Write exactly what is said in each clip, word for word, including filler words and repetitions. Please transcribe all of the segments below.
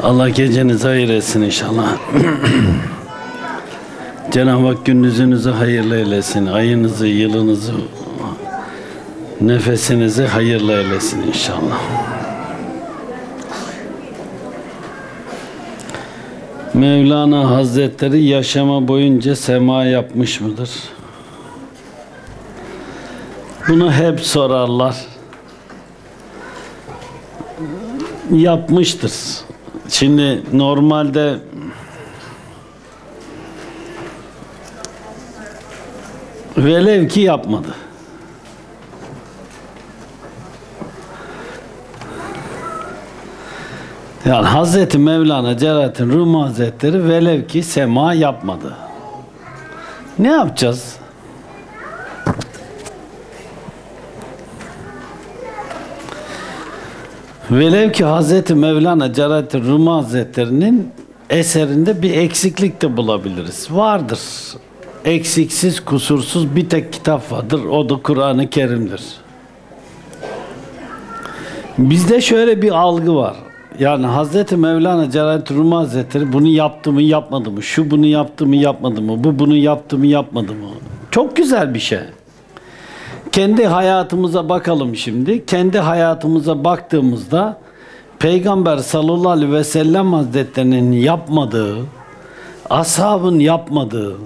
Allah gecenizi hayır etsin inşallah. Cenab-ı Hak gününüzü hayırlı eylesin. Ayınızı, yılınızı, nefesinizi hayırlı eylesin inşallah. Mevlana Hazretleri yaşama boyunca sema yapmış mıdır? Bunu hep sorarlar. Yapmıştır. Şimdi normalde velev ki yapmadı. Yani Hazreti Mevlana Celaleddin Rumi Hazretleri velev ki sema yapmadı. Ne yapacağız? Velev ki Hazreti Mevlana Celaleddin Rumi Hazretleri'nin eserinde bir eksiklik de bulabiliriz. Vardır. Eksiksiz, kusursuz bir tek kitap vardır. O da Kur'an-ı Kerim'dir. Bizde şöyle bir algı var. Yani Hazreti Mevlana Celaleddin Rumi Hazretleri bunu yaptı mı, yapmadı mı? Şu bunu yaptı mı, yapmadı mı? Bu bunu yaptı mı, yapmadı mı? Çok güzel bir şey. Kendi hayatımıza bakalım şimdi. Kendi hayatımıza baktığımızda Peygamber sallallahu aleyhi ve sellem Hazretlerinin yapmadığı, ashabın yapmadığı,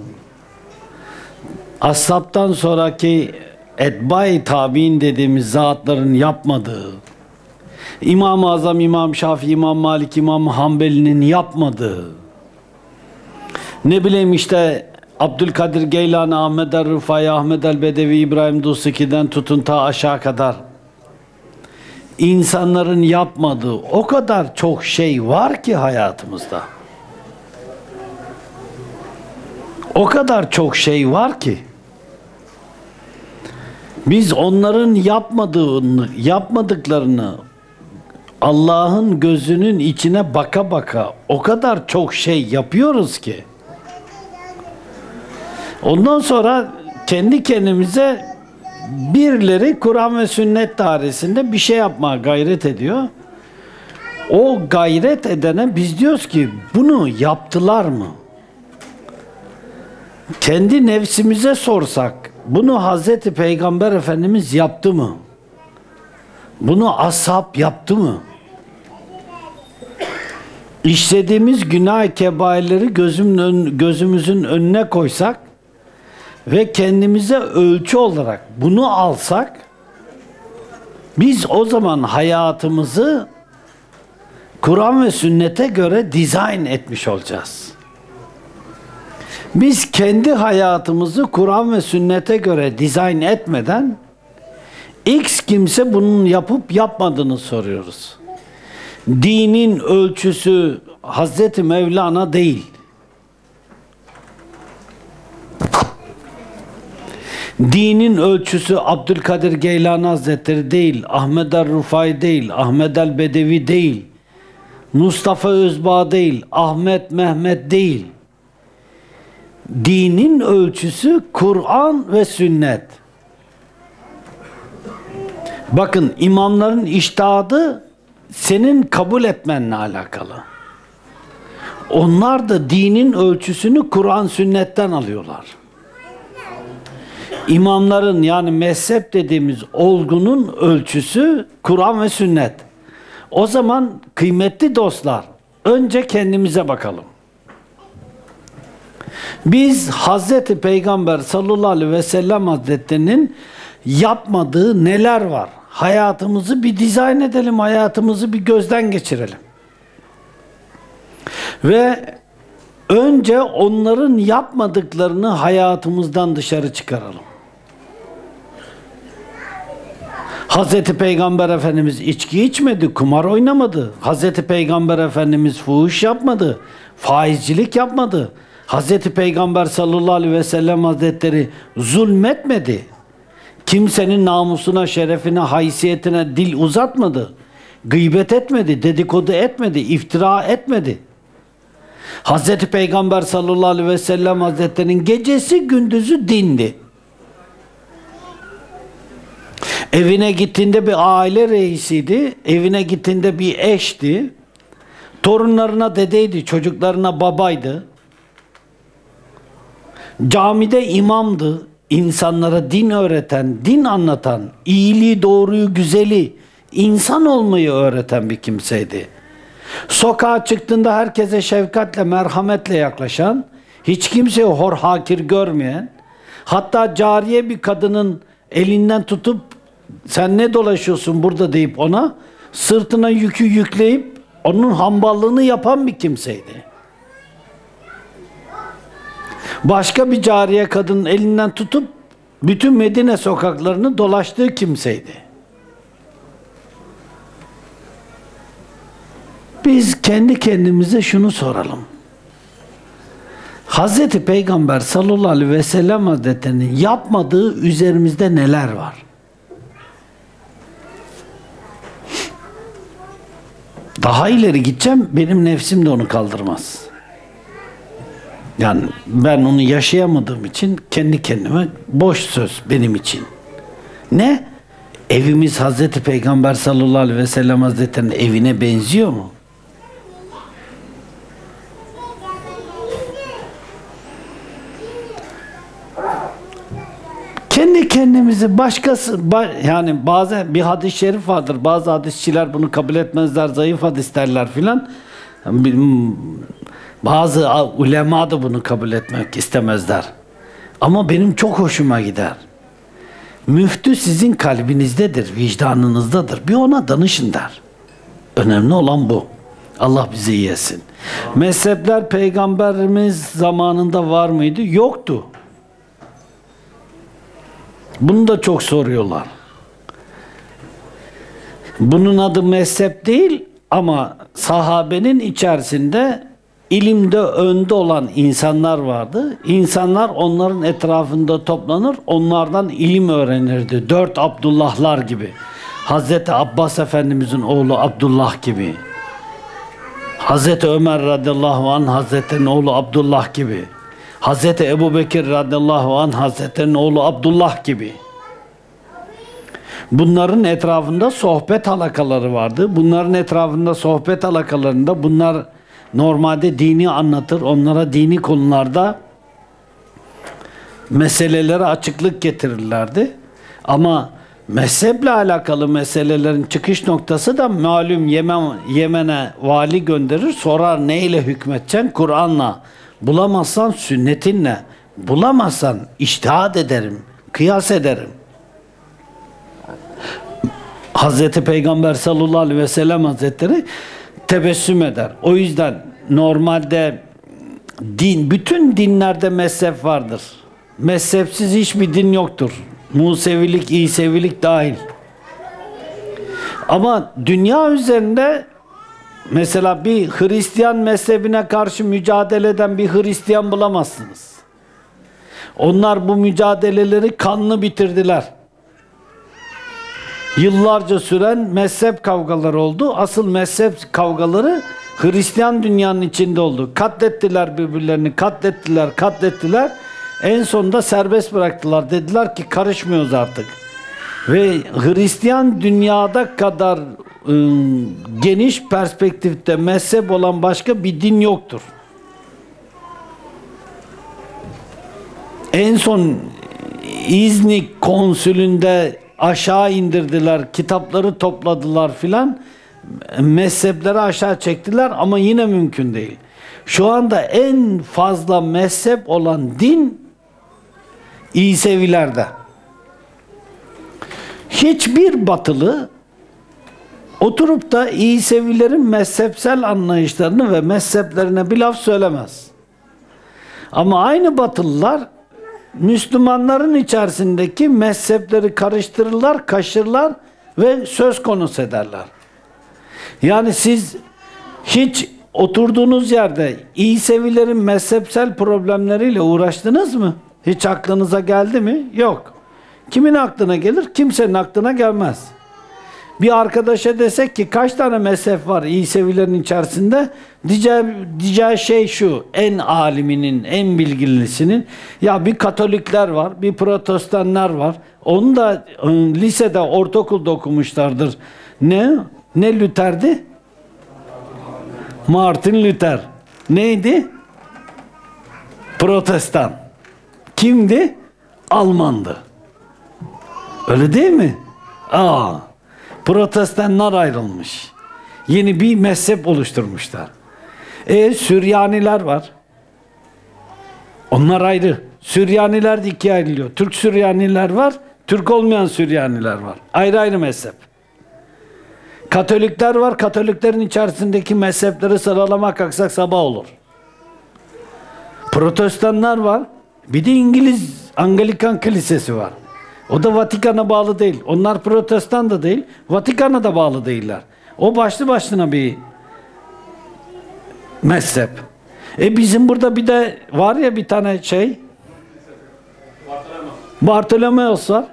ashabtan sonraki etbai tabi'in dediğimiz zatların yapmadığı, İmam-ı Azam, İmam Şafii, İmam Malik, İmam Hanbeli'nin yapmadığı, ne bileyim işte Abdülkadir Geylani, Ahmed el-Rıfai, Ahmed el-Bedevi, İbrahim Dusuki'den tutun ta aşağı kadar insanların yapmadığı o kadar çok şey var ki hayatımızda. O kadar çok şey var ki biz onların yapmadığını, yapmadıklarını Allah'ın gözünün içine baka baka o kadar çok şey yapıyoruz ki ondan sonra kendi kendimize birileri Kur'an ve sünnet dairesinde bir şey yapmaya gayret ediyor. O gayret edene biz diyoruz ki bunu yaptılar mı? Kendi nefsimize sorsak bunu Hazreti Peygamber Efendimiz yaptı mı? Bunu ashab yaptı mı? İşlediğimiz günah-ı kebairleri gözümün, gözümüzün önüne koysak ve kendimize ölçü olarak bunu alsak biz o zaman hayatımızı Kur'an ve sünnete göre dizayn etmiş olacağız. Biz kendi hayatımızı Kur'an ve sünnete göre dizayn etmeden X kimse bunun yapıp yapmadığını soruyoruz. Dinin ölçüsü Hazreti Mevlana değil. Dinin ölçüsü Abdülkadir Geylani Hazretleri değil, Ahmed el-Rıfai değil, Ahmed el-Bedevi değil, Mustafa Özbağ değil, Ahmet Mehmet değil. Dinin ölçüsü Kur'an ve sünnet. Bakın imamların içtihadı senin kabul etmenle alakalı. Onlar da dinin ölçüsünü Kur'an sünnetten alıyorlar. İmamların yani mezhep dediğimiz olgunun ölçüsü Kur'an ve sünnet. O zaman kıymetli dostlar önce kendimize bakalım. Biz Hazreti Peygamber sallallahu aleyhi ve sellem Hazretlerinin yapmadığı neler var? Hayatımızı bir dizayn edelim, hayatımızı bir gözden geçirelim. Ve önce onların yapmadıklarını hayatımızdan dışarı çıkaralım. Hazreti Peygamber Efendimiz içki içmedi, kumar oynamadı. Hazreti Peygamber Efendimiz fuhuş yapmadı, faizcilik yapmadı. Hazreti Peygamber sallallahu aleyhi ve sellem Hazretleri zulmetmedi. Kimsenin namusuna, şerefine, haysiyetine dil uzatmadı. Gıybet etmedi, dedikodu etmedi, iftira etmedi. Hazreti Peygamber sallallahu aleyhi ve sellem Hazretleri'nin gecesi gündüzü dindi. Evine gittiğinde bir aile reisiydi, evine gittiğinde bir eşti. Torunlarına dedeydi, çocuklarına babaydı. Camide imamdı. İnsanlara din öğreten, din anlatan, iyiliği, doğruyu, güzeli, insan olmayı öğreten bir kimseydi. Sokağa çıktığında herkese şefkatle, merhametle yaklaşan, hiç kimseyi hor hakir görmeyen, hatta cariye bir kadının elinden tutup sen ne dolaşıyorsun burada deyip ona sırtına yükü yükleyip onun hamballığını yapan bir kimseydi. Başka bir cariye kadının elinden tutup bütün Medine sokaklarını dolaştığı kimseydi. Biz kendi kendimize şunu soralım. Hazreti Peygamber sallallahu aleyhi ve sellem Hazretleri'nin yapmadığı üzerimizde neler var? Daha ileri gideceğim, benim nefsim de onu kaldırmaz. Yani ben onu yaşayamadığım için kendi kendime boş söz benim için. Ne? Evimiz Hazreti Peygamber sallallahu aleyhi ve sellem Hazretleri'nin evine benziyor mu? Kendi kendimizi başkası, yani bazen bir hadis-i şerif vardır. Bazı hadisçiler bunu kabul etmezler, zayıf hadis derler filan. Bazı ulema da bunu kabul etmek istemezler. Ama benim çok hoşuma gider. Müftü sizin kalbinizdedir, vicdanınızdadır. Bir ona danışın der. Önemli olan bu. Allah bizi iyi etsin. Mezhepler Peygamberimiz zamanında var mıydı? Yoktu. Bunu da çok soruyorlar. Bunun adı mezhep değil ama sahabenin içerisinde ilimde önde olan insanlar vardı. İnsanlar onların etrafında toplanır, onlardan ilim öğrenirdi. Dört Abdullahlar gibi. Hazreti Abbas Efendimizin oğlu Abdullah gibi. Hazreti Ömer radıyallahu anh Hazretleri'nin oğlu Abdullah gibi. Hazreti Ebu Bekir radıyallahu anh Hazretleri'nin oğlu Abdullah gibi. Bunların etrafında sohbet halakaları vardı. Bunların etrafında sohbet halakalarında bunlar normalde dini anlatır. Onlara dini konularda meselelere açıklık getirirlerdi. Ama mezheple alakalı meselelerin çıkış noktası da malum Yemen, Yemen'e vali gönderir. Sorar neyle hükmedeceksin? Kur'an'la. Bulamazsan sünnetinle. Bulamazsan içtihat ederim. Kıyas ederim. Hazreti Peygamber sallallahu aleyhi ve sellem Hazretleri tebessüm eder. O yüzden normalde din, bütün dinlerde mezhep vardır. Mezhepsiz hiçbir din yoktur. Musevilik, İsevilik dahil. Ama dünya üzerinde mesela bir Hristiyan mezhebine karşı mücadele eden bir Hristiyan bulamazsınız. Onlar bu mücadeleleri kanlı bitirdiler. Yıllarca süren mezhep kavgaları oldu. Asıl mezhep kavgaları Hristiyan dünyanın içinde oldu. Katlettiler birbirlerini, katlettiler, katlettiler. En sonunda serbest bıraktılar. Dediler ki karışmıyoruz artık. Ve Hristiyan dünyada kadar ıı, geniş perspektifte mezhep olan başka bir din yoktur. En son İznik konsülünde aşağı indirdiler, kitapları topladılar filan. Mezhepleri aşağı çektiler ama yine mümkün değil. Şu anda en fazla mezhep olan din İsevilerde. Hiçbir batılı oturup da İsevilerin mezhepsel anlayışlarını ve mezheplerine bir laf söylemez. Ama aynı batılılar Müslümanların içerisindeki mezhepleri karıştırırlar, kaşırlar ve söz konusu ederler. Yani siz hiç oturduğunuz yerde İsevilerin mezhepsel problemleriyle uğraştınız mı? Hiç aklınıza geldi mi? Yok. Kimin aklına gelir? Kimsenin aklına gelmez. Bir arkadaşa desek ki kaç tane mezhep var İsevilerin içerisinde? Diyeceği, diyeceği şey şu, en aliminin, en bilgilisinin, ya bir Katolikler var, bir Protestanlar var. Onu da lisede, ortaokulda okumuşlardır. Ne? Ne Luther'di? Martin Luther. Neydi? Protestan. Kimdi? Almandı. Öyle değil mi? Aa, Protestanlar ayrılmış. Yeni bir mezhep oluşturmuşlar. E Süryaniler var. Onlar ayrı. Süryaniler de ikiye ayrılıyor. Türk Süryaniler var, Türk olmayan Süryaniler var. Ayrı ayrı mezhep. Katolikler var. Katoliklerin içerisindeki mezhepleri sıralamak kalksak sabah olur. Protestanlar var. Bir de İngiliz Anglikan Kilisesi var. O da Vatikan'a bağlı değil. Onlar Protestan da değil, Vatikan'a da bağlı değiller. O başlı başına bir mezhep. E bizim burada bir de var ya bir tane şey, Bartolomeos var.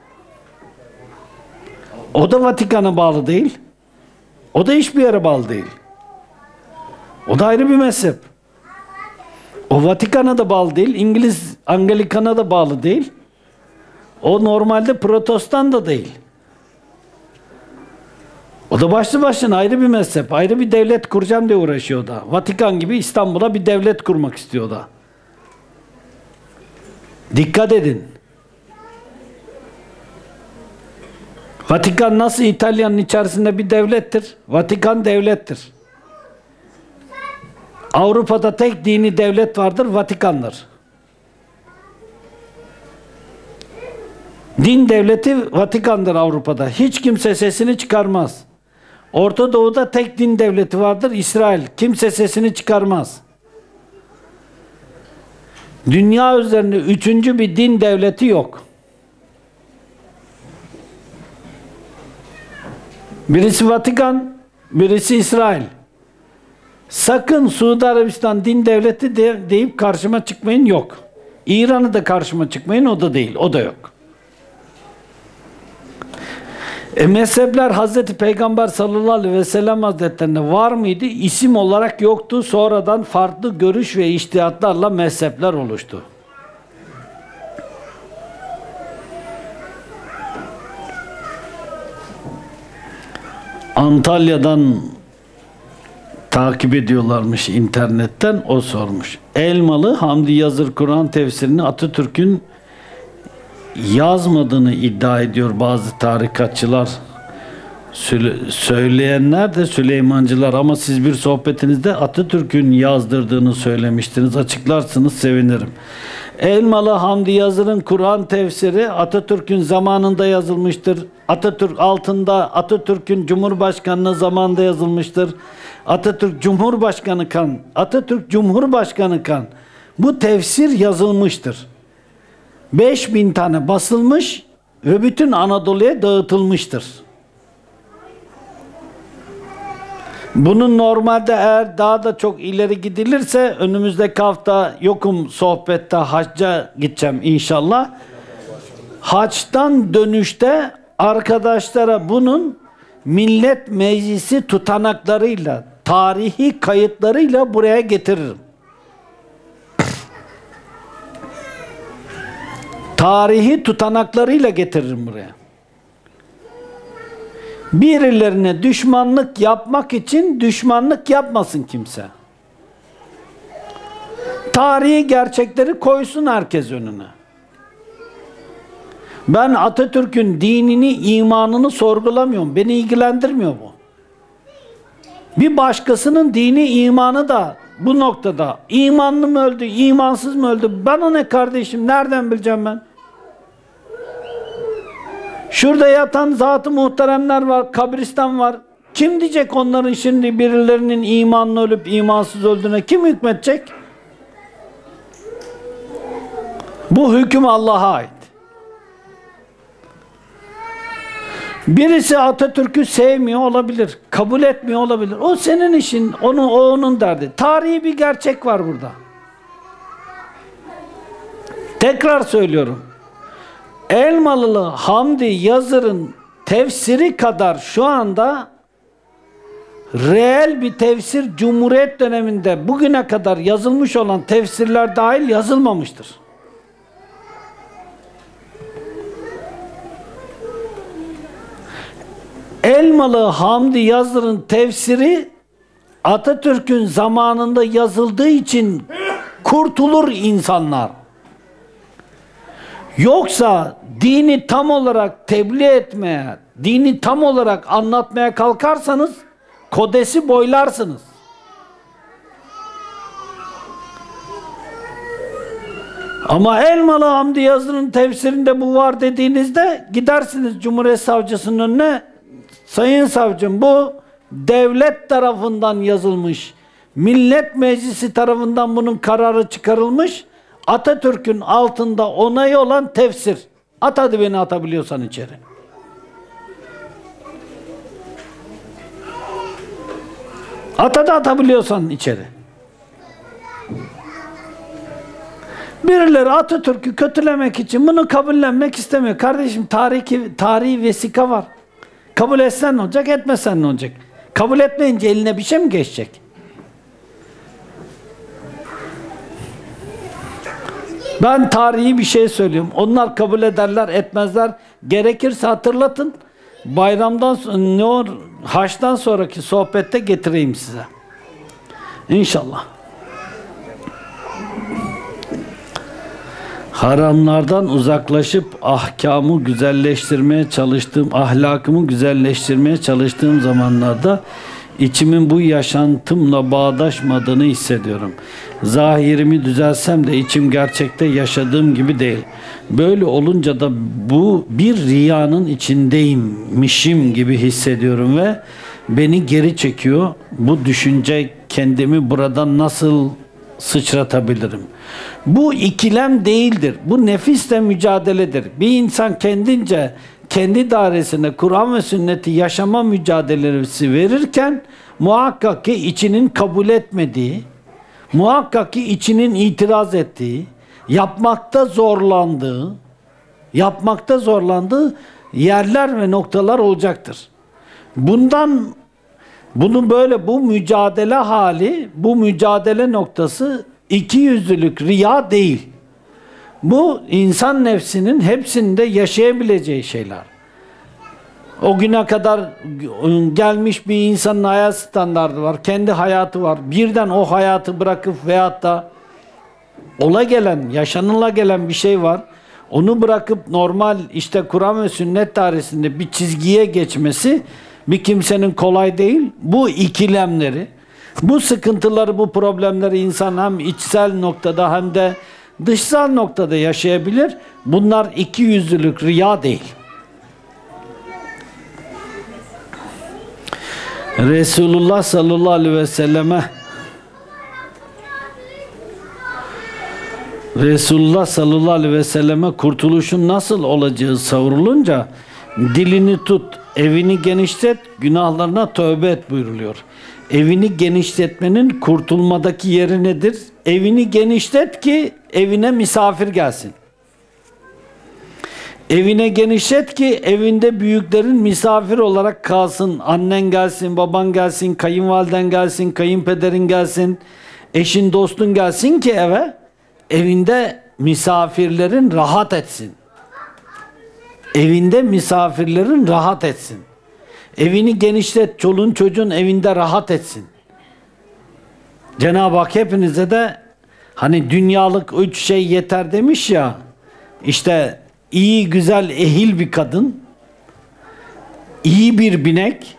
O da Vatikan'a bağlı değil. O da hiçbir yere bağlı değil. O da ayrı bir mezhep. O Vatikan'a da bağlı değil. İngiliz Anglikan'a da bağlı değil. O normalde Protestan da değil. O da başlı başına ayrı bir mezhep. Ayrı bir devlet kuracağım diye uğraşıyor da. Vatikan gibi İstanbul'a bir devlet kurmak istiyor da. Dikkat edin. Vatikan nasıl İtalya'nın içerisinde bir devlettir? Vatikan devlettir. Avrupa'da tek dini devlet vardır, Vatikan'dır. Din devleti Vatikan'dır Avrupa'da. Hiç kimse sesini çıkarmaz. Orta Doğu'da tek din devleti vardır, İsrail. Kimse sesini çıkarmaz. Dünya üzerinde üçüncü bir din devleti yok. Birisi Vatikan, birisi İsrail. Sakın Suudi Arabistan din devleti de, deyip karşıma çıkmayın, yok. İran'ı da karşıma çıkmayın, o da değil, o da yok. E mezhepler Hazreti Peygamber sallallahu aleyhi ve sellem hazretlerinde var mıydı? İsim olarak yoktu. Sonradan farklı görüş ve içtihatlarla mezhepler oluştu. Antalya'dan takip ediyorlarmış internetten, o sormuş. Elmalı Hamdi Yazır Kur'an tefsirini Atatürk'ün yazmadığını iddia ediyor bazı tarikatçılar. Söyleyenler de Süleymancılar, ama siz bir sohbetinizde Atatürk'ün yazdırdığını söylemiştiniz. Açıklarsınız, sevinirim. Elmalı Hamdi Yazır'ın Kur'an tefsiri Atatürk'ün zamanında yazılmıştır. Atatürk altında Atatürk'ün Cumhurbaşkanlığı zamanında yazılmıştır. Atatürk Cumhurbaşkanı kan. Atatürk Cumhurbaşkanı kan. Bu tefsir yazılmıştır. beş bin tane basılmış ve bütün Anadolu'ya dağıtılmıştır. Bunun normalde eğer daha da çok ileri gidilirse, önümüzdeki hafta yokum sohbette, hacca gideceğim inşallah. Haçtan dönüşte arkadaşlara bunun Millet Meclisi tutanaklarıyla, tarihi kayıtlarıyla buraya getiririm. Tarihi tutanaklarıyla getiririm buraya. Birilerine düşmanlık yapmak için düşmanlık yapmasın kimse. Tarihi gerçekleri koysun herkes önüne. Ben Atatürk'ün dinini, imanını sorgulamıyorum. Beni ilgilendirmiyor bu. Bir başkasının dini, imanı da bu noktada imanlı mı öldü, imansız mı öldü? Bana ne kardeşim? Nereden bileceğim ben? Şurada yatan zat-ı muhteremler var, kabristan var. Kim diyecek onların şimdi birilerinin imanlı ölüp imansız öldüğüne? Kim hükmedecek? Bu hüküm Allah'a ait. Birisi Atatürk'ü sevmiyor olabilir, kabul etmiyor olabilir. O senin işin, onu, o onun derdi. Tarihi bir gerçek var burada. Tekrar söylüyorum. Elmalılı Hamdi Yazır'ın tefsiri kadar şu anda reel bir tefsir Cumhuriyet döneminde bugüne kadar yazılmış olan tefsirler dahil yazılmamıştır. Elmalı Hamdi Yazır'ın tefsiri Atatürk'ün zamanında yazıldığı için kurtulur insanlar. Yoksa dini tam olarak tebliğ etmeye, dini tam olarak anlatmaya kalkarsanız kodesi boylarsınız. Ama Elmalı Hamdi Yazır'ın tefsirinde bu var dediğinizde gidersiniz Cumhuriyet Savcısının önüne, sayın savcım bu devlet tarafından yazılmış, Millet Meclisi tarafından bunun kararı çıkarılmış, Atatürk'ün altında onayı olan tefsir. At hadi beni atabiliyorsan içeri. At hadi atabiliyorsan içeri. Birileri Atatürk'ü kötülemek için bunu kabullenmek istemiyor. Kardeşim tarihi, tarihi vesika var. Kabul etsen ne olacak, etmesen ne olacak? Kabul etmeyince eline bir şey mi geçecek? Ben tarihi bir şey söylüyorum. Onlar kabul ederler, etmezler. Gerekirse hatırlatın. Bayramdan ne olur, haçtan sonraki sohbette getireyim size. İnşallah. Haramlardan uzaklaşıp ahkamı güzelleştirmeye çalıştığım, ahlakımı güzelleştirmeye çalıştığım zamanlarda içimin bu yaşantımla bağdaşmadığını hissediyorum. Zahirimi düzelsem de içim gerçekte yaşadığım gibi değil. Böyle olunca da bu bir riyanın içindeymişim gibi hissediyorum ve beni geri çekiyor. Bu düşünce kendimi buradan nasıl sıçratabilirim? Bu ikilem değildir. Bu nefisle mücadeledir. Bir insan kendince kendi dairesinde Kur'an ve sünneti yaşama mücadelesi verirken muhakkak ki içinin kabul etmediği, muhakkak ki içinin itiraz ettiği, yapmakta zorlandığı, yapmakta zorlandığı yerler ve noktalar olacaktır. Bundan Bunu böyle bu mücadele hali, bu mücadele noktası ikiyüzlülük, riya değil. Bu insan nefsinin hepsinde yaşayabileceği şeyler. O güne kadar gelmiş bir insanın hayat standardı var, kendi hayatı var. Birden o hayatı bırakıp veyahut da ola gelen, yaşanıla gelen bir şey var. Onu bırakıp normal işte Kur'an ve sünnet dairesinde bir çizgiye geçmesi bir kimsenin kolay değil. Bu ikilemleri, bu sıkıntıları, bu problemleri insan hem içsel noktada hem de dışsal noktada yaşayabilir. Bunlar ikiyüzlülük, riya değil. Resulullah sallallahu aleyhi ve selleme Resulullah sallallahu aleyhi ve selleme kurtuluşun nasıl olacağı savrulunca dilini tut, evini genişlet, günahlarına tövbe et buyuruluyor. Evini genişletmenin kurtulmadaki yeri nedir? Evini genişlet ki evine misafir gelsin. Evine genişlet ki evinde büyüklerin misafir olarak kalsın. Annen gelsin, baban gelsin, kayınvaliden gelsin, kayınpederin gelsin, eşin, dostun gelsin ki eve, evinde misafirlerin rahat etsin. Evinde misafirlerin rahat etsin. Evini genişlet, çoluğun çocuğun evinde rahat etsin. Cenab-ı Hak hepinize de hani dünyalık üç şey yeter demiş ya, işte iyi, güzel, ehil bir kadın, iyi bir binek,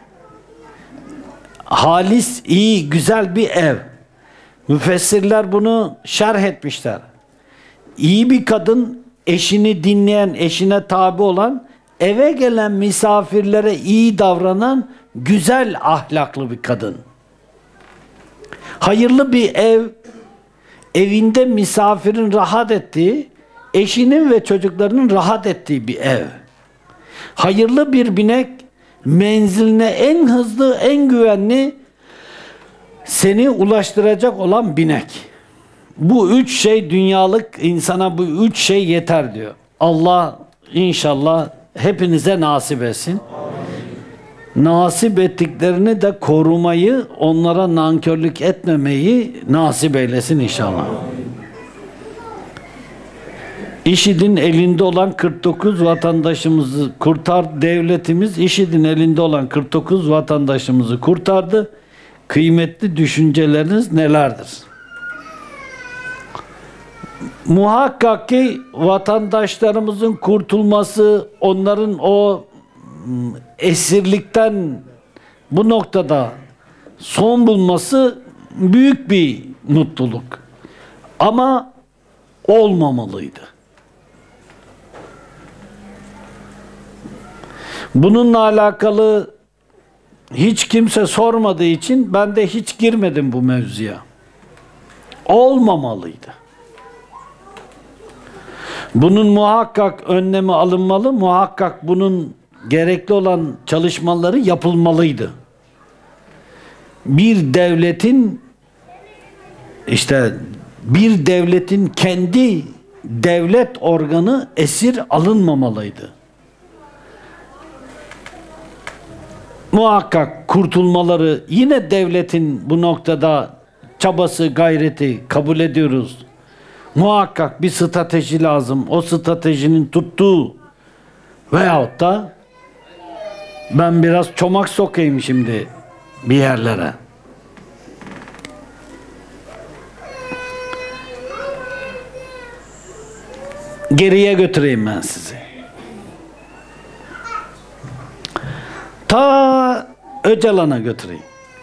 halis, iyi, güzel bir ev. Müfessirler bunu şerh etmişler. İyi bir kadın, eşini dinleyen, eşine tabi olan, eve gelen misafirlere iyi davranan, güzel ahlaklı bir kadın. Hayırlı bir ev, evinde misafirin rahat ettiği, eşinin ve çocuklarının rahat ettiği bir ev. Hayırlı bir binek, menziline en hızlı, en güvenli seni ulaştıracak olan binek. Bu üç şey dünyalık insana, bu üç şey yeter diyor. Allah inşallah hepinize nasip etsin. Nasip ettiklerini de korumayı, onlara nankörlük etmemeyi nasip eylesin inşallah. IŞİD'in elinde olan kırk dokuz vatandaşımızı kurtar, devletimiz IŞİD'in elinde olan kırk dokuz vatandaşımızı kurtardı. kıymetli düşünceleriniz nelerdir? Muhakkak ki vatandaşlarımızın kurtulması, onların o esirlikten bu noktada son bulması büyük bir mutluluk. Ama olmamalıydı. Bununla alakalı hiç kimse sormadığı için ben de hiç girmedim bu mevzuya. Olmamalıydı. Bunun muhakkak önlemi alınmalı, muhakkak bunun gerekli olan çalışmaları yapılmalıydı. Bir devletin işte bir devletin kendi devlet organı esir alınmamalıydı. Muhakkak kurtulmaları, yine devletin bu noktada çabası, gayreti kabul ediyoruz. Muhakkak bir strateji lazım. O stratejinin tuttuğu veyahut da ben biraz çomak sokayım şimdi bir yerlere. Geriye götüreyim ben sizi. Ta Öcalan'a götüreyim.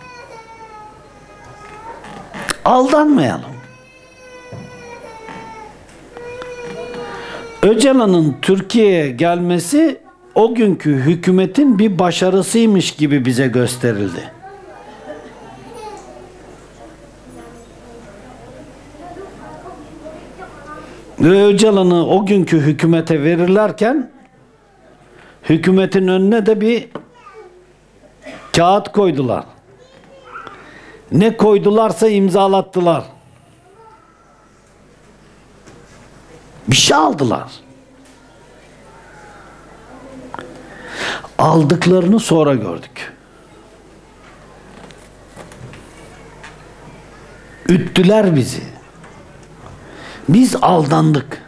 Aldanmayalım. Öcalan'ın Türkiye'ye gelmesi o günkü hükümetin bir başarısıymış gibi bize gösterildi. Ve Öcalan'ı o günkü hükümete verirlerken hükümetin önüne de bir kağıt koydular. Ne koydularsa imzalattılar. Bir şey aldılar. Aldıklarını sonra gördük. Üttüler bizi. Biz aldandık.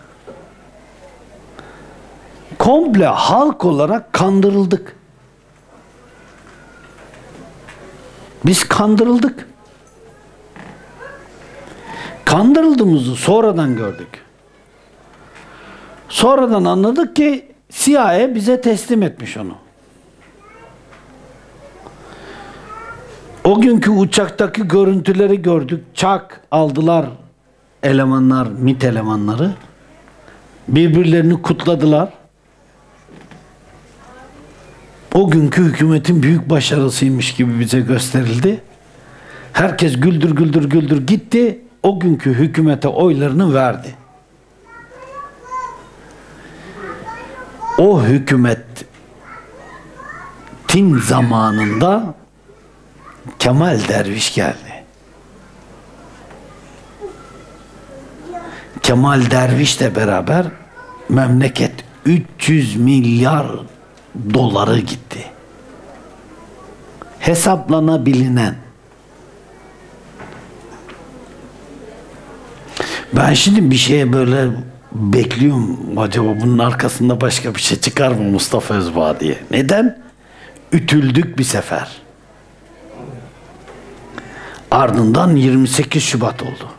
Komple halk olarak kandırıldık. Biz kandırıldık. Kandırıldığımızı sonradan gördük. Sonradan anladık ki C I A bize teslim etmiş onu. O günkü uçaktaki görüntüleri gördük. Çak aldılar elemanlar, MİT elemanları. Birbirlerini kutladılar. O günkü hükümetin büyük başarısıymış gibi bize gösterildi. Herkes güldür güldür güldür gitti. O günkü hükümete oylarını verdi. O hükümetin zamanında Kemal Derviş geldi. Kemal Derviş'le beraber memleket üç yüz milyar doları gitti. Hesaplanabilinen. Ben şimdi bir şeye böyle bekliyorum. Acaba bunun arkasında başka bir şey çıkar mı Mustafa Özbağ diye. Neden? Ütüldük bir sefer. Ardından yirmi sekiz Şubat oldu.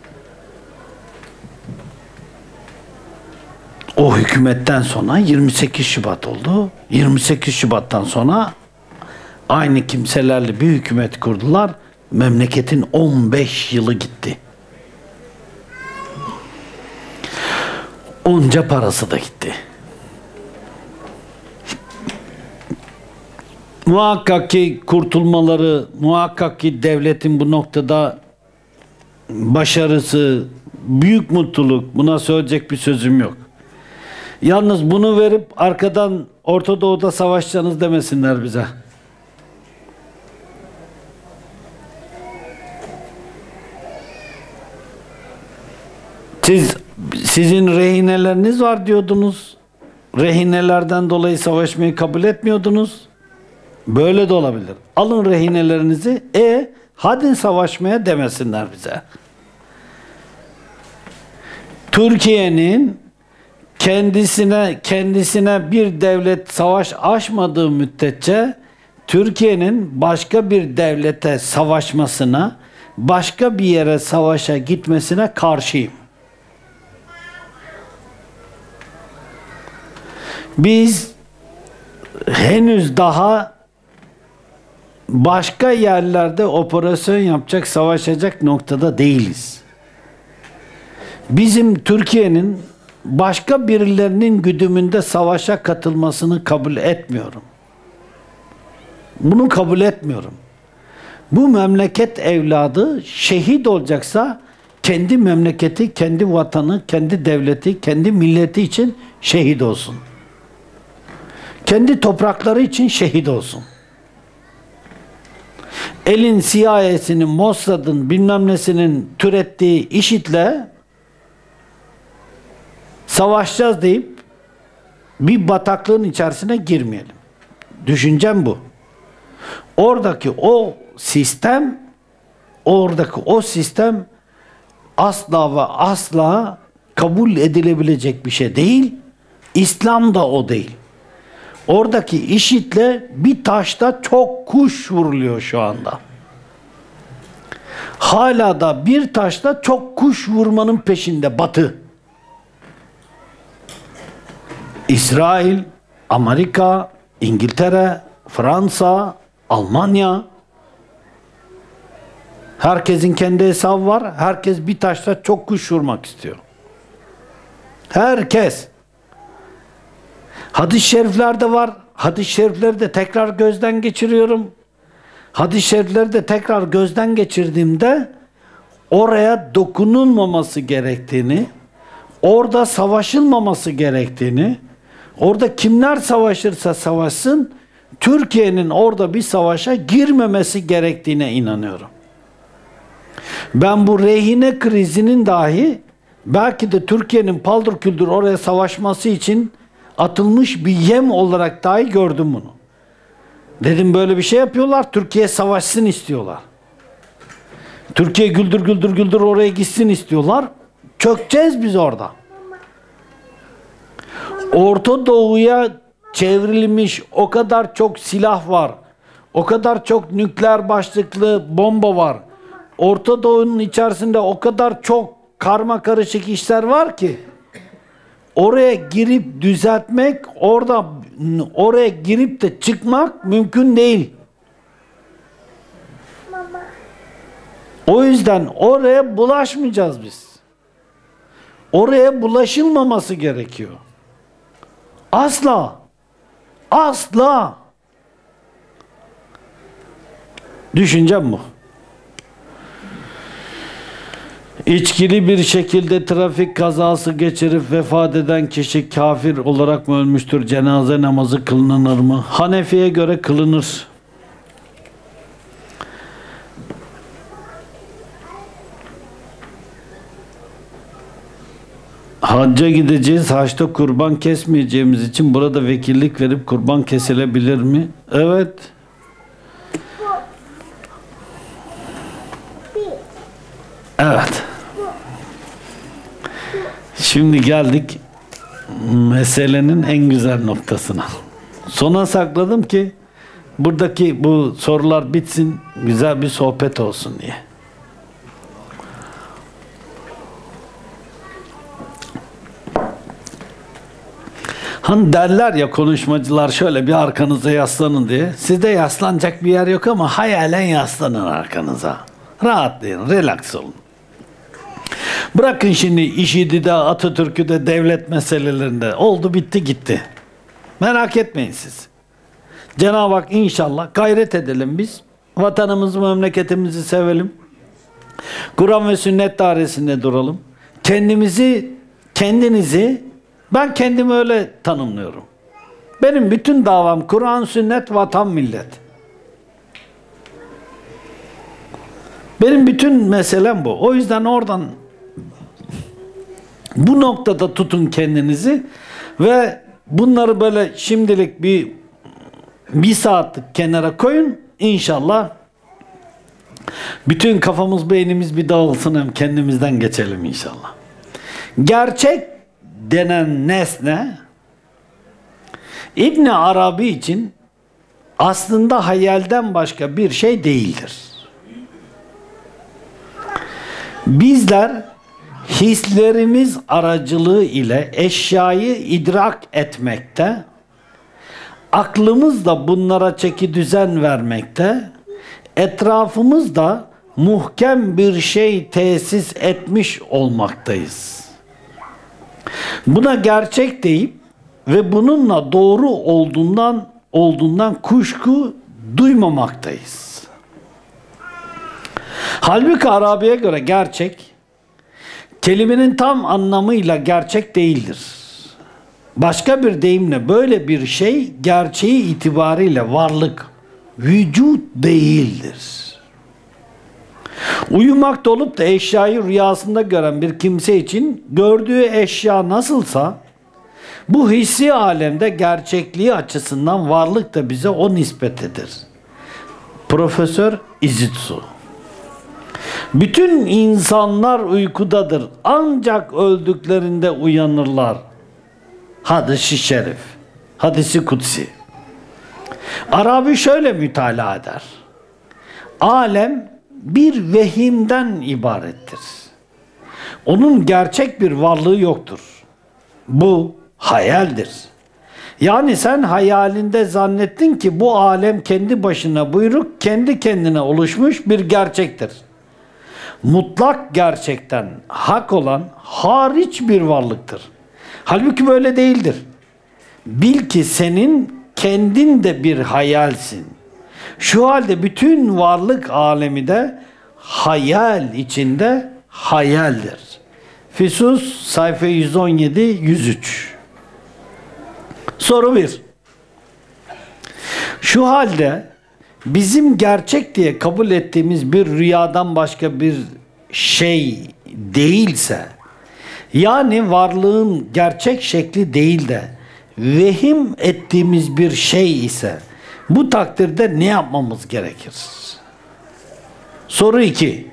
O hükümetten sonra yirmi sekiz Şubat oldu. yirmi sekiz Şubat'tan sonra aynı kimselerle bir hükümet kurdular. Memleketin on beş yılı gitti. Onca parası da gitti. Muhakkak ki kurtulmaları, muhakkak ki devletin bu noktada başarısı, büyük mutluluk. Buna söyleyecek bir sözüm yok. Yalnız bunu verip arkadan Orta Doğu'da savaşacaksınız demesinler bize. Siz, sizin rehineleriniz var diyordunuz. Rehinelerden dolayı savaşmayı kabul etmiyordunuz. Böyle de olabilir. Alın rehinelerinizi, e hadi savaşmaya demesinler bize. Türkiye'nin kendisine kendisine bir devlet savaş açmadığı müddetçe Türkiye'nin başka bir devlete savaşmasına, başka bir yere savaşa gitmesine karşıyım. Biz henüz daha başka yerlerde operasyon yapacak, savaşacak noktada değiliz. Bizim Türkiye'nin başka birilerinin güdümünde savaşa katılmasını kabul etmiyorum. Bunu kabul etmiyorum. Bu memleket evladı şehit olacaksa kendi memleketi, kendi vatanı, kendi devleti, kendi milleti için şehit olsun. Kendi toprakları için şehit olsun. Elin C I A'sinin, Mossad'ın bilmem nesinin türettiği IŞİD'le savaşacağız deyip bir bataklığın içerisine girmeyelim. Düşüncem bu. Oradaki o sistem, oradaki o sistem asla ve asla kabul edilebilecek bir şey değil. İslam da o değil. Oradaki IŞİD'le bir taşta çok kuş vuruluyor şu anda. Hala da bir taşta çok kuş vurmanın peşinde Batı. İsrail, Amerika, İngiltere, Fransa, Almanya. Herkesin kendi hesabı var. Herkes bir taşta çok kuş vurmak istiyor. Herkes. Hadis-i şeriflerde var. Hadis-i şerifleri de tekrar gözden geçiriyorum. Hadis-i şerifleri de tekrar gözden geçirdiğimde oraya dokunulmaması gerektiğini, orada savaşılmaması gerektiğini, orada kimler savaşırsa savaşsın, Türkiye'nin orada bir savaşa girmemesi gerektiğine inanıyorum. Ben bu rehine krizinin dahi belki de Türkiye'nin paldır küldür oraya savaşması için atılmış bir yem olarak dahi gördüm bunu. Dedim böyle bir şey yapıyorlar, Türkiye savaşsın istiyorlar. Türkiye güldür güldür güldür oraya gitsin istiyorlar. Çökeceğiz biz orada. Orta Doğu'ya çevrilmiş o kadar çok silah var. O kadar çok nükleer başlıklı bomba var. Orta Doğu'nun içerisinde o kadar çok karma karışık işler var ki oraya girip düzeltmek, orada oraya girip de çıkmak mümkün değil. Baba. O yüzden oraya bulaşmayacağız biz. Oraya bulaşılmaması gerekiyor. Asla. Asla. Düşüncem bu. İçkili bir şekilde trafik kazası geçirip vefat eden kişi kafir olarak mı ölmüştür? Cenaze namazı kılınır mı? Hanefi'ye göre kılınır. Hacca gideceğiz. Haçta kurban kesmeyeceğimiz için burada vekillik verip kurban kesilebilir mi? Evet. Evet. Şimdi geldik meselenin en güzel noktasına. Sona sakladım ki buradaki bu sorular bitsin, güzel bir sohbet olsun diye. Hani derler ya konuşmacılar şöyle bir arkanıza yaslanın diye. Sizde yaslanacak bir yer yok ama hayalen yaslanın arkanıza. Rahatlayın, relax olun. Bırakın şimdi IŞİD'i Atatürk'ü de devlet meselelerinde. Oldu bitti gitti. Merak etmeyin siz. Cenab-ı Hak inşallah gayret edelim biz. Vatanımızı, memleketimizi sevelim. Kur'an ve sünnet dairesinde duralım. Kendimizi, kendinizi, ben kendimi öyle tanımlıyorum. Benim bütün davam Kur'an, sünnet, vatan, millet. Benim bütün meselem bu. O yüzden oradan bu noktada tutun kendinizi ve bunları böyle şimdilik bir bir saatlik kenara koyun. İnşallah bütün kafamız, beynimiz bir dağılsın, hem kendimizden geçelim inşallah. Gerçek denen nesne İbn Arabi için aslında hayalden başka bir şey değildir. Bizler hislerimiz aracılığı ile eşyayı idrak etmekte, aklımız da bunlara çeki düzen vermekte, etrafımızda muhkem bir şey tesis etmiş olmaktayız. Buna gerçek deyip ve bununla doğru olduğundan olduğundan kuşku duymamaktayız. Halbuki Arabi'ye göre gerçek, kelimenin tam anlamıyla gerçek değildir. Başka bir deyimle böyle bir şey gerçeği itibariyle varlık, vücut değildir. Uyumakta olup da eşyayı rüyasında gören bir kimse için gördüğü eşya nasılsa, bu hissi alemde gerçekliği açısından varlık da bize o nispetidir. Profesör Izutsu. Bütün insanlar uykudadır, ancak öldüklerinde uyanırlar. Hadis-i şerif, hadisi kutsi. Arabi şöyle mütalaa eder. Alem bir vehimden ibarettir. Onun gerçek bir varlığı yoktur. Bu hayaldir. Yani sen hayalinde zannettin ki bu alem kendi başına buyruk, kendi kendine oluşmuş bir gerçektir. Mutlak gerçekten hak olan hariç bir varlıktır. Halbuki böyle değildir. Bil ki senin kendin de bir hayalsin. Şu halde bütün varlık alemi de hayal içinde hayaldir. Füsus sayfa yüz on yedi yüz üç. Soru bir. Şu halde bizim gerçek diye kabul ettiğimiz bir rüyadan başka bir şey değilse, yani varlığın gerçek şekli değil de vehim ettiğimiz bir şey ise, bu takdirde ne yapmamız gerekir? Soru iki.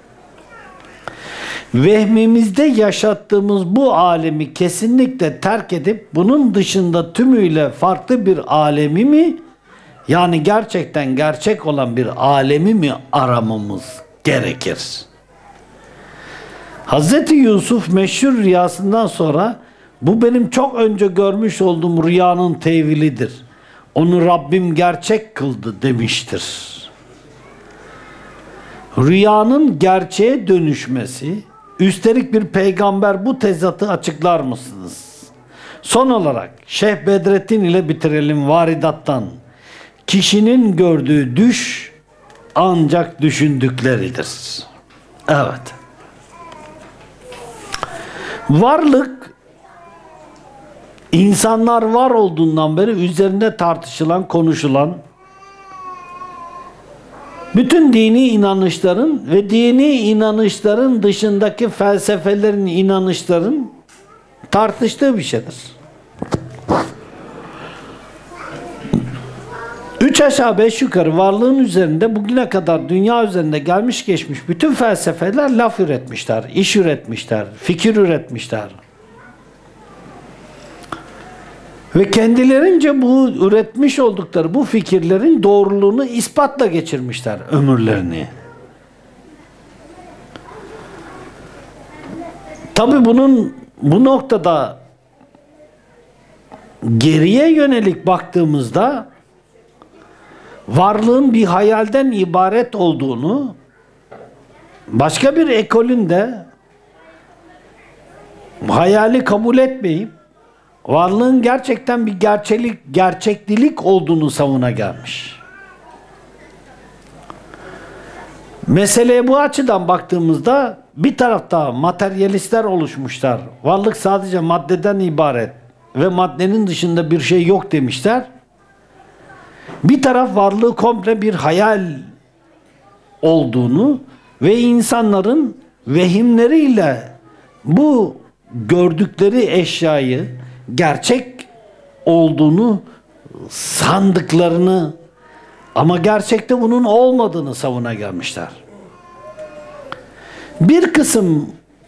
Vehmimizde yaşattığımız bu alemi kesinlikle terk edip bunun dışında tümüyle farklı bir alemi mi, yani gerçekten gerçek olan bir alemi mi aramamız gerekir? Hazreti Yusuf meşhur rüyasından sonra bu benim çok önce görmüş olduğum rüyanın tevilidir. Onu Rabbim gerçek kıldı demiştir. Rüyanın gerçeğe dönüşmesi, üstelik bir peygamber, bu tezatı açıklar mısınız? Son olarak Şeyh Bedrettin ile bitirelim varidattan. Kişinin gördüğü düş ancak düşündükleridir. Evet. Varlık, insanlar var olduğundan beri üzerinde tartışılan, konuşulan, bütün dini inanışların ve dini inanışların dışındaki felsefelerin, inanışların tartıştığı bir şeydir. Üç aşağı beş yukarı varlığın üzerinde bugüne kadar dünya üzerinde gelmiş geçmiş bütün felsefeler laf üretmişler, iş üretmişler, fikir üretmişler. Ve kendilerince bu üretmiş oldukları bu fikirlerin doğruluğunu ispatla geçirmişler ömürlerini. Tabii bunun bu noktada geriye yönelik baktığımızda varlığın bir hayalden ibaret olduğunu, başka bir ekolün de hayali kabul etmeyip varlığın gerçekten bir gerçeklik, gerçeklilik olduğunu savuna gelmiş. Meseleye bu açıdan baktığımızda bir tarafta materyalistler oluşmuşlar. Varlık sadece maddeden ibaret ve maddenin dışında bir şey yok demişler. Bir taraf varlığı komple bir hayal olduğunu ve insanların vehimleriyle bu gördükleri eşyayı gerçek olduğunu sandıklarını, ama gerçekte bunun olmadığını savuna gelmişler. Bir kısım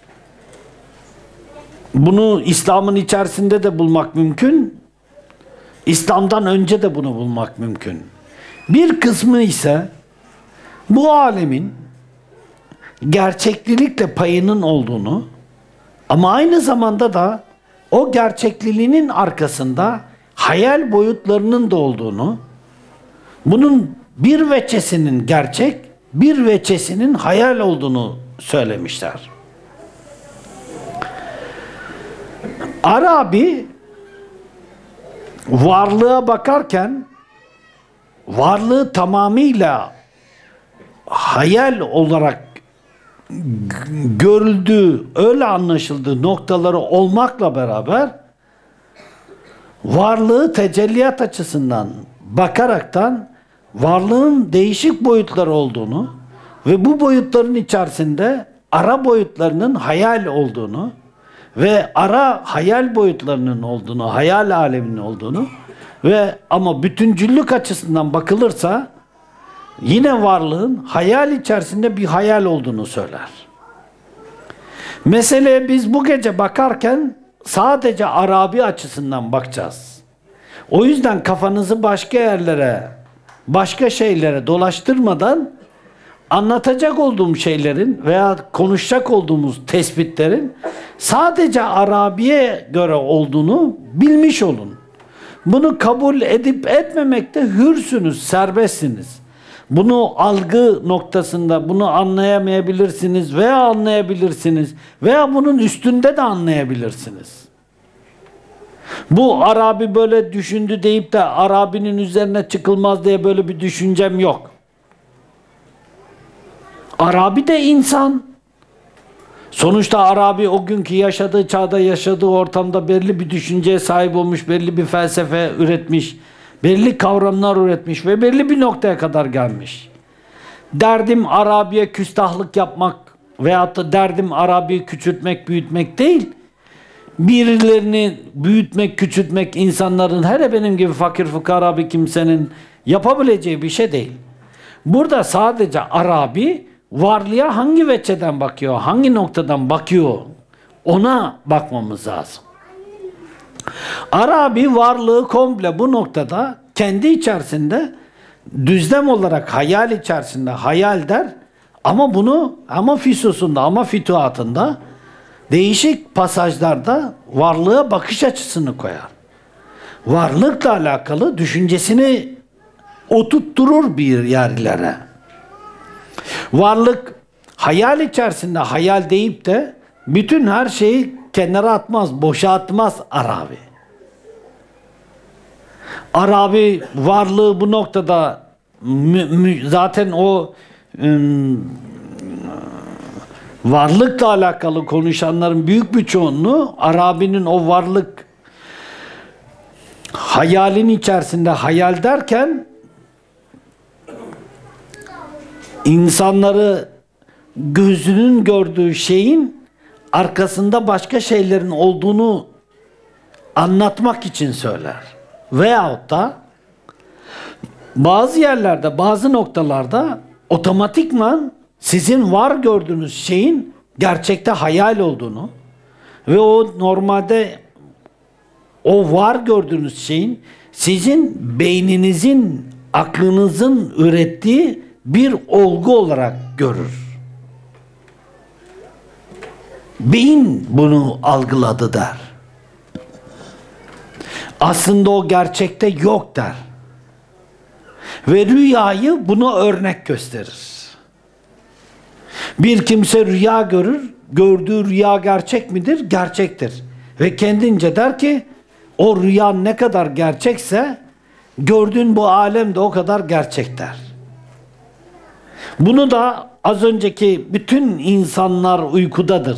bunu İslam'ın içerisinde de bulmak mümkün, İslam'dan önce de bunu bulmak mümkün. Bir kısmı ise bu alemin gerçeklilikle payının olduğunu ama aynı zamanda da o gerçekliliğinin arkasında hayal boyutlarının da olduğunu, bunun bir veçesinin gerçek, bir veçesinin hayal olduğunu söylemişler. Arabi varlığa bakarken varlığı tamamıyla hayal olarak görüldüğü, öyle anlaşıldığı noktaları olmakla beraber varlığı tecelliyat açısından bakaraktan varlığın değişik boyutları olduğunu ve bu boyutların içerisinde ara boyutlarının hayal olduğunu ve ara hayal boyutlarının olduğunu, hayal aleminin olduğunu ve ama bütüncüllük açısından bakılırsa yine varlığın hayal içerisinde bir hayal olduğunu söyler. Meseleye biz bu gece bakarken sadece Arabi açısından bakacağız. O yüzden kafanızı başka yerlere, başka şeylere dolaştırmadan anlatacak olduğum şeylerin veya konuşacak olduğumuz tespitlerin sadece Arabi'ye göre olduğunu bilmiş olun. Bunu kabul edip etmemekte hürsünüz, serbestsiniz. Bunu algı noktasında bunu anlayamayabilirsiniz veya anlayabilirsiniz veya bunun üstünde de anlayabilirsiniz. Bu Arabi böyle düşündü deyip de Arabi'nin üzerine çıkılmaz diye böyle bir düşüncem yok. Arabi de insan. Sonuçta Arabi o günkü yaşadığı çağda, yaşadığı ortamda belli bir düşünceye sahip olmuş, belli bir felsefe üretmiş, belli kavramlar üretmiş ve belli bir noktaya kadar gelmiş. Derdim Arabi'ye küstahlık yapmak veyahut da derdim Arabi'yi küçültmek, büyütmek değil. Birilerini büyütmek, küçültmek insanların, hele benim gibi fakir fukara bir kimsenin yapabileceği bir şey değil. Burada sadece Arabi varlığa hangi veçeden bakıyor, hangi noktadan bakıyor, ona bakmamız lazım. Arabi varlığı komple bu noktada kendi içerisinde düzlem olarak hayal içerisinde hayal der ama bunu ama fisusunda ama fütuhatında değişik pasajlarda varlığa bakış açısını koyar. Varlıkla alakalı düşüncesini oturtturur bir yerlere. Varlık hayal içerisinde hayal deyip de bütün her şeyi kenara atmaz, boşa atmaz Arabi. Arabi varlığı bu noktada mü, mü, zaten o ım, varlıkla alakalı konuşanların büyük bir çoğunluğu Arabi'nin o varlık hayalin içerisinde hayal derken insanları gözünün gördüğü şeyin arkasında başka şeylerin olduğunu anlatmak için söyler. Veyahut da bazı yerlerde, bazı noktalarda otomatikman sizin var gördüğünüz şeyin gerçekte hayal olduğunu ve o normalde o var gördüğünüz şeyin sizin beyninizin, aklınızın ürettiği bir olgu olarak görür. Beyin bunu algıladı der. Aslında o gerçekte yok der. Ve rüyayı buna örnek gösterir. Bir kimse rüya görür, gördüğü rüya gerçek midir? Gerçektir. Ve kendince der ki, o rüya ne kadar gerçekse, gördüğün bu alem de o kadar gerçek der. Bunu da az önceki bütün insanlar uykudadır.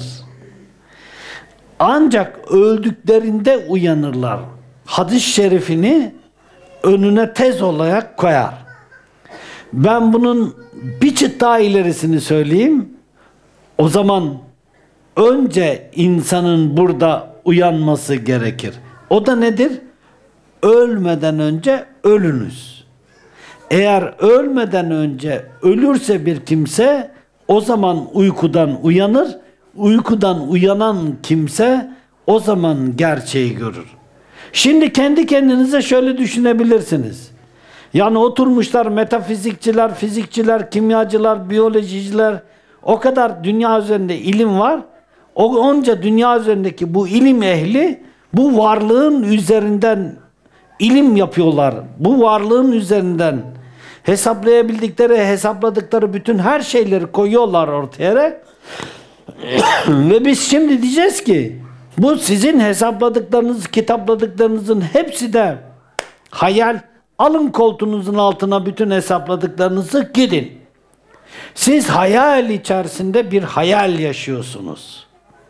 Ancak öldüklerinde uyanırlar. Hadis-i şerifini önüne tez olarak koyar. Ben bunun bir çıt daha ilerisini söyleyeyim. O zaman önce insanın burada uyanması gerekir. O da nedir? Ölmeden önce ölünüz. Eğer ölmeden önce ölürse bir kimse, o zaman uykudan uyanır. Uykudan uyanan kimse o zaman gerçeği görür. Şimdi kendi kendinize şöyle düşünebilirsiniz. Yani oturmuşlar metafizikçiler, fizikçiler, kimyacılar, biyolojiciler, o kadar dünya üzerinde ilim var. O onca dünya üzerindeki bu ilim ehli bu varlığın üzerinden ilim yapıyorlar. Bu varlığın üzerinden hesaplayabildikleri, hesapladıkları bütün her şeyleri koyuyorlar ortaya. Ve biz şimdi diyeceğiz ki bu sizin hesapladıklarınız, kitapladıklarınızın hepsi de hayal. Alın koltuğunuzun altına bütün hesapladıklarınızı gidin. Siz hayal içerisinde bir hayal yaşıyorsunuz.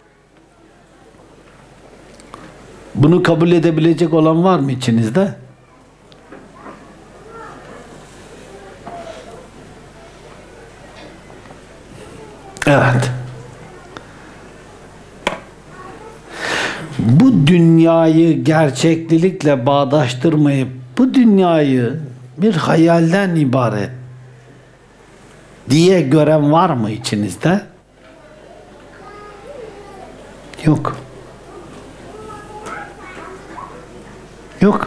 Bunu kabul edebilecek olan var mı içinizde? Evet. Bu dünyayı gerçeklikle bağdaştırmayıp bu dünyayı bir hayalden ibaret diye gören var mı içinizde? Yok. Yok.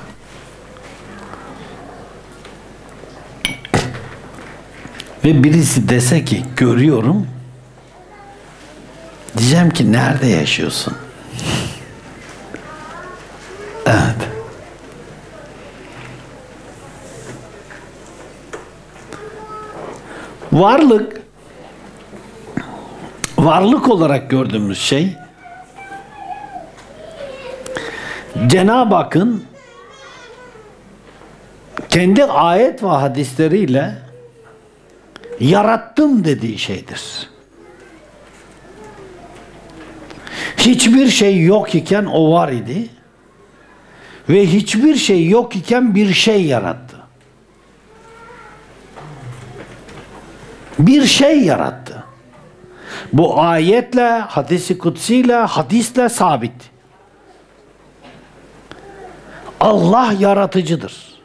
Ve birisi dese ki görüyorum, diyeceğim ki nerede yaşıyorsun? Evet. Varlık, varlık olarak gördüğümüz şey, Cenab-ı Hakk'ın kendi ayet ve hadisleriyle yarattım dediği şeydir. Hiçbir şey yok iken o var idi ve hiçbir şey yok iken bir şey yarattı. Bir şey yarattı. Bu ayetle, hadis-i kutsiyle, hadisle sabit. Allah yaratıcıdır.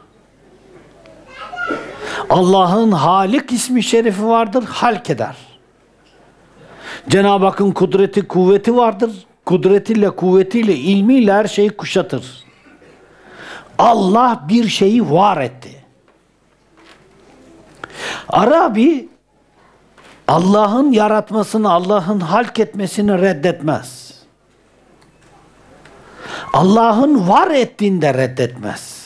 Allah'ın Halik ismi şerifi vardır, halk eder. Cenab-ı Hakk'ın kudreti, kuvveti vardır. Kudretiyle, kuvvetiyle, ilmiyle her şeyi kuşatır. Allah bir şeyi var etti. Arabi Allah'ın yaratmasını, Allah'ın halk etmesini reddetmez. Allah'ın var ettiğini de reddetmez.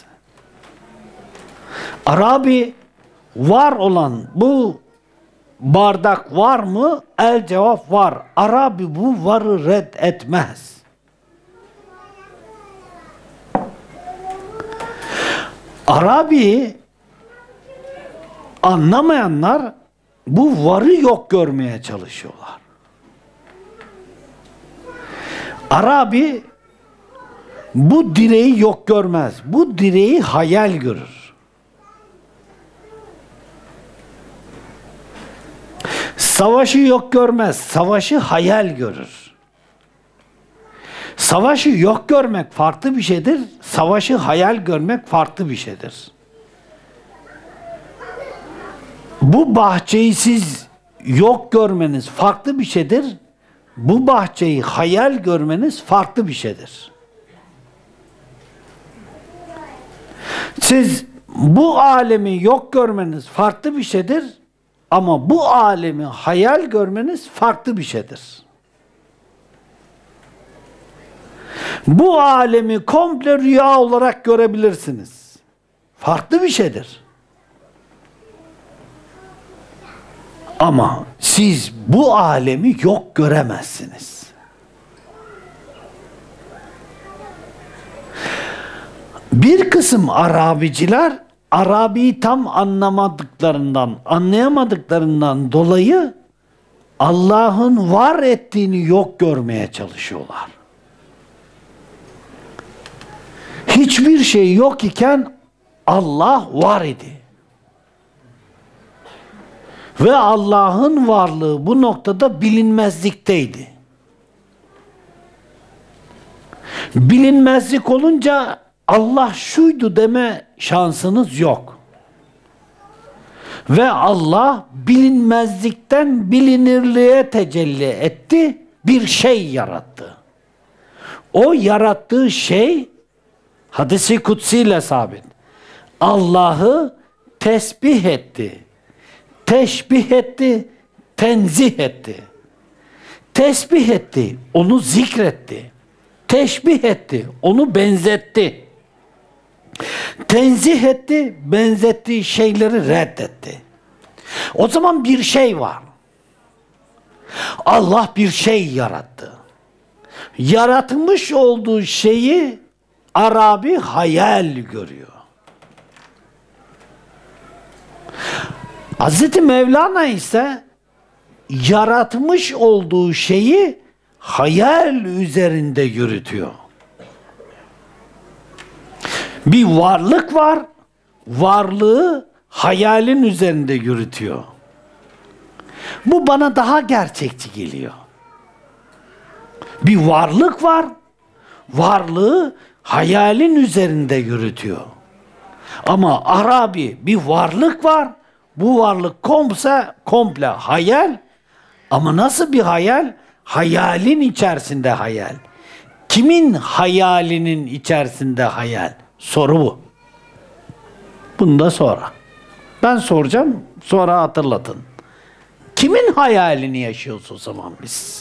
Arabi var olan bu bardak var mı? El cevap var. Arabi bu varı reddetmez. Arabi anlamayanlar bu varı yok görmeye çalışıyorlar. Arabi bu direği yok görmez. Bu direği hayal görür. Savaşı yok görmez. Savaşı hayal görür. Savaşı yok görmek farklı bir şeydir. Savaşı hayal görmek farklı bir şeydir. Bu bahçeyi siz yok görmeniz farklı bir şeydir. Bu bahçeyi hayal görmeniz farklı bir şeydir. Siz bu alemi yok görmeniz farklı bir şeydir. Ama bu alemi hayal görmeniz farklı bir şeydir. Bu alemi komple rüya olarak görebilirsiniz. Farklı bir şeydir. Ama siz bu alemi yok göremezsiniz. Bir kısım Arabiciler Arabi'yi tam anlamadıklarından, anlayamadıklarından dolayı Allah'ın var ettiğini yok görmeye çalışıyorlar. Hiçbir şey yok iken Allah var idi. Ve Allah'ın varlığı bu noktada bilinmezlikteydi. Bilinmezlik olunca Allah şuydu deme şansınız yok. Ve Allah bilinmezlikten bilinirliğe tecelli etti, bir şey yarattı. O yarattığı şey hadis-i kutsi ile sabit. Allah'ı tesbih etti, teşbih etti, tenzih etti. Tesbih etti, onu zikretti. Teşbih etti, onu benzetti. Tenzih etti, benzettiği şeyleri reddetti. O zaman bir şey var. Allah bir şey yarattı. Yaratmış olduğu şeyi Arabi hayal görüyor. Hazreti Mevlana ise yaratmış olduğu şeyi hayal üzerinde yürütüyor. Bir varlık var, varlığı hayalin üzerinde yürütüyor. Bu bana daha gerçekçi geliyor. Bir varlık var, varlığı hayalin üzerinde yürütüyor. Ama Arabi bir varlık var, bu varlık komple, komple hayal. Ama nasıl bir hayal? Hayalin içerisinde hayal. Kimin hayalinin içerisinde hayal? Soru bu. Bunu da sonra. Ben soracağım, sonra hatırlatın. Kimin hayalini yaşıyoruz o zaman biz?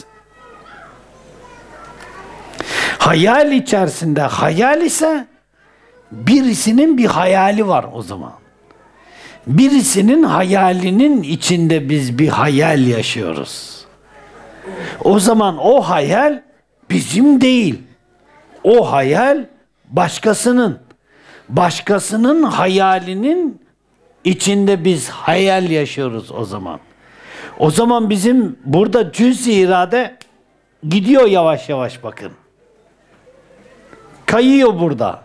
Hayal içerisinde hayal ise birisinin bir hayali var o zaman. Birisinin hayalinin içinde biz bir hayal yaşıyoruz. O zaman o hayal bizim değil. O hayal başkasının. Başkasının hayalinin içinde biz hayal yaşıyoruz o zaman. O zaman bizim burada cüz-i irade gidiyor yavaş yavaş bakın. Kayıyor burada.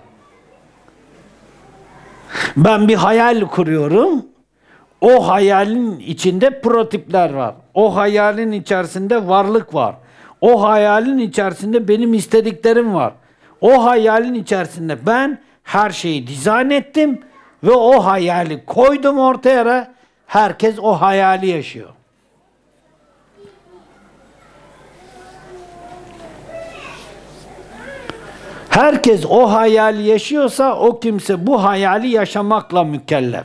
Ben bir hayal kuruyorum. O hayalin içinde prototipler var. O hayalin içerisinde varlık var. O hayalin içerisinde benim istediklerim var. O hayalin içerisinde ben her şeyi dizayn ettim ve o hayali koydum ortaya. Herkes o hayali yaşıyor. Herkes o hayali yaşıyorsa o kimse bu hayali yaşamakla mükellef.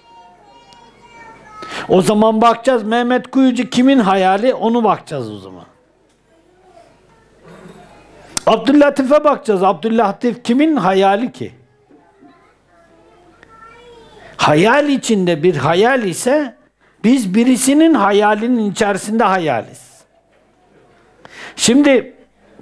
O zaman bakacağız Mehmet Kuyucu kimin hayali, onu bakacağız o zaman. Abdüllatif'e bakacağız. Abdüllatif kimin hayali ki? Hayal içinde bir hayal ise biz birisinin hayalinin içerisinde hayaliz. Şimdi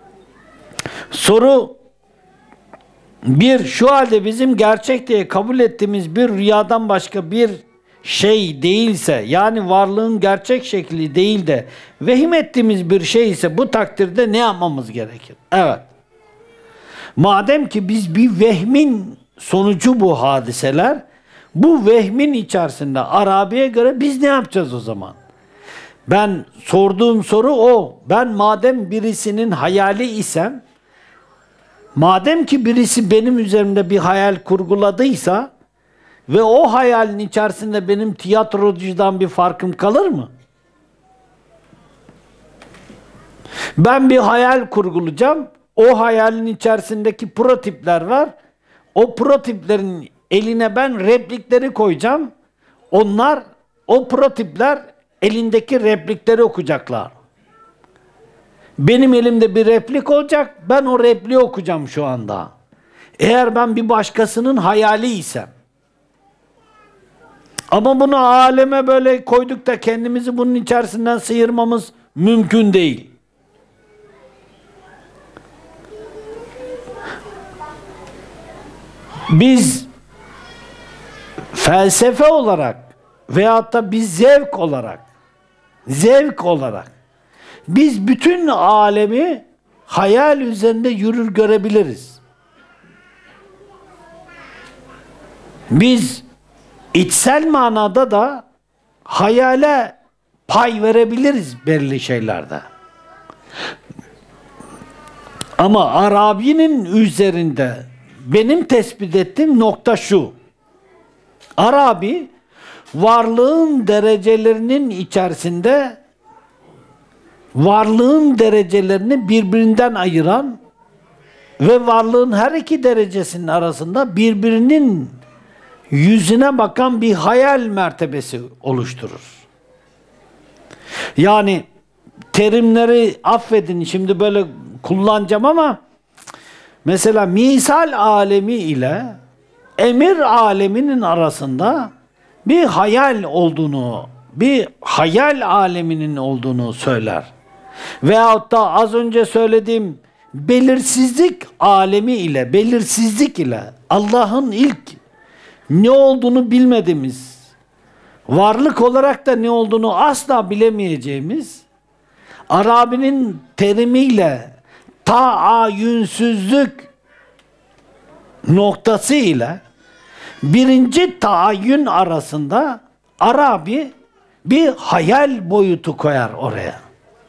soru bir, şu halde bizim gerçek diye kabul ettiğimiz bir rüyadan başka bir şey değilse, yani varlığın gerçek şekli değil de vehim ettiğimiz bir şey ise bu takdirde ne yapmamız gerekir? Evet. Madem ki biz bir vehmin sonucu bu hadiseler, bu vehmin içerisinde Arabi'ye göre biz ne yapacağız o zaman? Ben sorduğum soru o. Ben madem birisinin hayali isem, madem ki birisi benim üzerimde bir hayal kurguladıysa ve o hayalin içerisinde benim tiyatrocudan bir farkım kalır mı? Ben bir hayal kurgulayacağım. O hayalin içerisindeki prototipler var. O prototiplerin eline ben replikleri koyacağım. Onlar, o prototipler elindeki replikleri okuyacaklar. Benim elimde bir replik olacak, ben o repliği okuyacağım şu anda. Eğer ben bir başkasının hayali isem. Ama bunu aleme böyle koyduk da kendimizi bunun içerisinden sıyırmamız mümkün değil. Biz felsefe olarak veyahut da biz zevk olarak, zevk olarak biz bütün alemi hayal üzerinde yürür görebiliriz. Biz içsel manada da hayale pay verebiliriz belli şeylerde. Ama Arabi'nin üzerinde benim tespit ettiğim nokta şu. Arabi varlığın derecelerinin içerisinde varlığın derecelerini birbirinden ayıran ve varlığın her iki derecesinin arasında birbirinin yüzüne bakan bir hayal mertebesi oluşturur. Yani terimleri affedin şimdi böyle kullanacağım ama mesela misal alemi ile emir aleminin arasında bir hayal olduğunu, bir hayal aleminin olduğunu söyler. Veyahut da az önce söylediğim belirsizlik alemi ile, belirsizlik ile Allah'ın ilk ne olduğunu bilmediğimiz, varlık olarak da ne olduğunu asla bilemeyeceğimiz, Arabi'nin terimiyle taayyünsüzlük noktası ile birinci taayyün arasında Arabi bir hayal boyutu koyar oraya.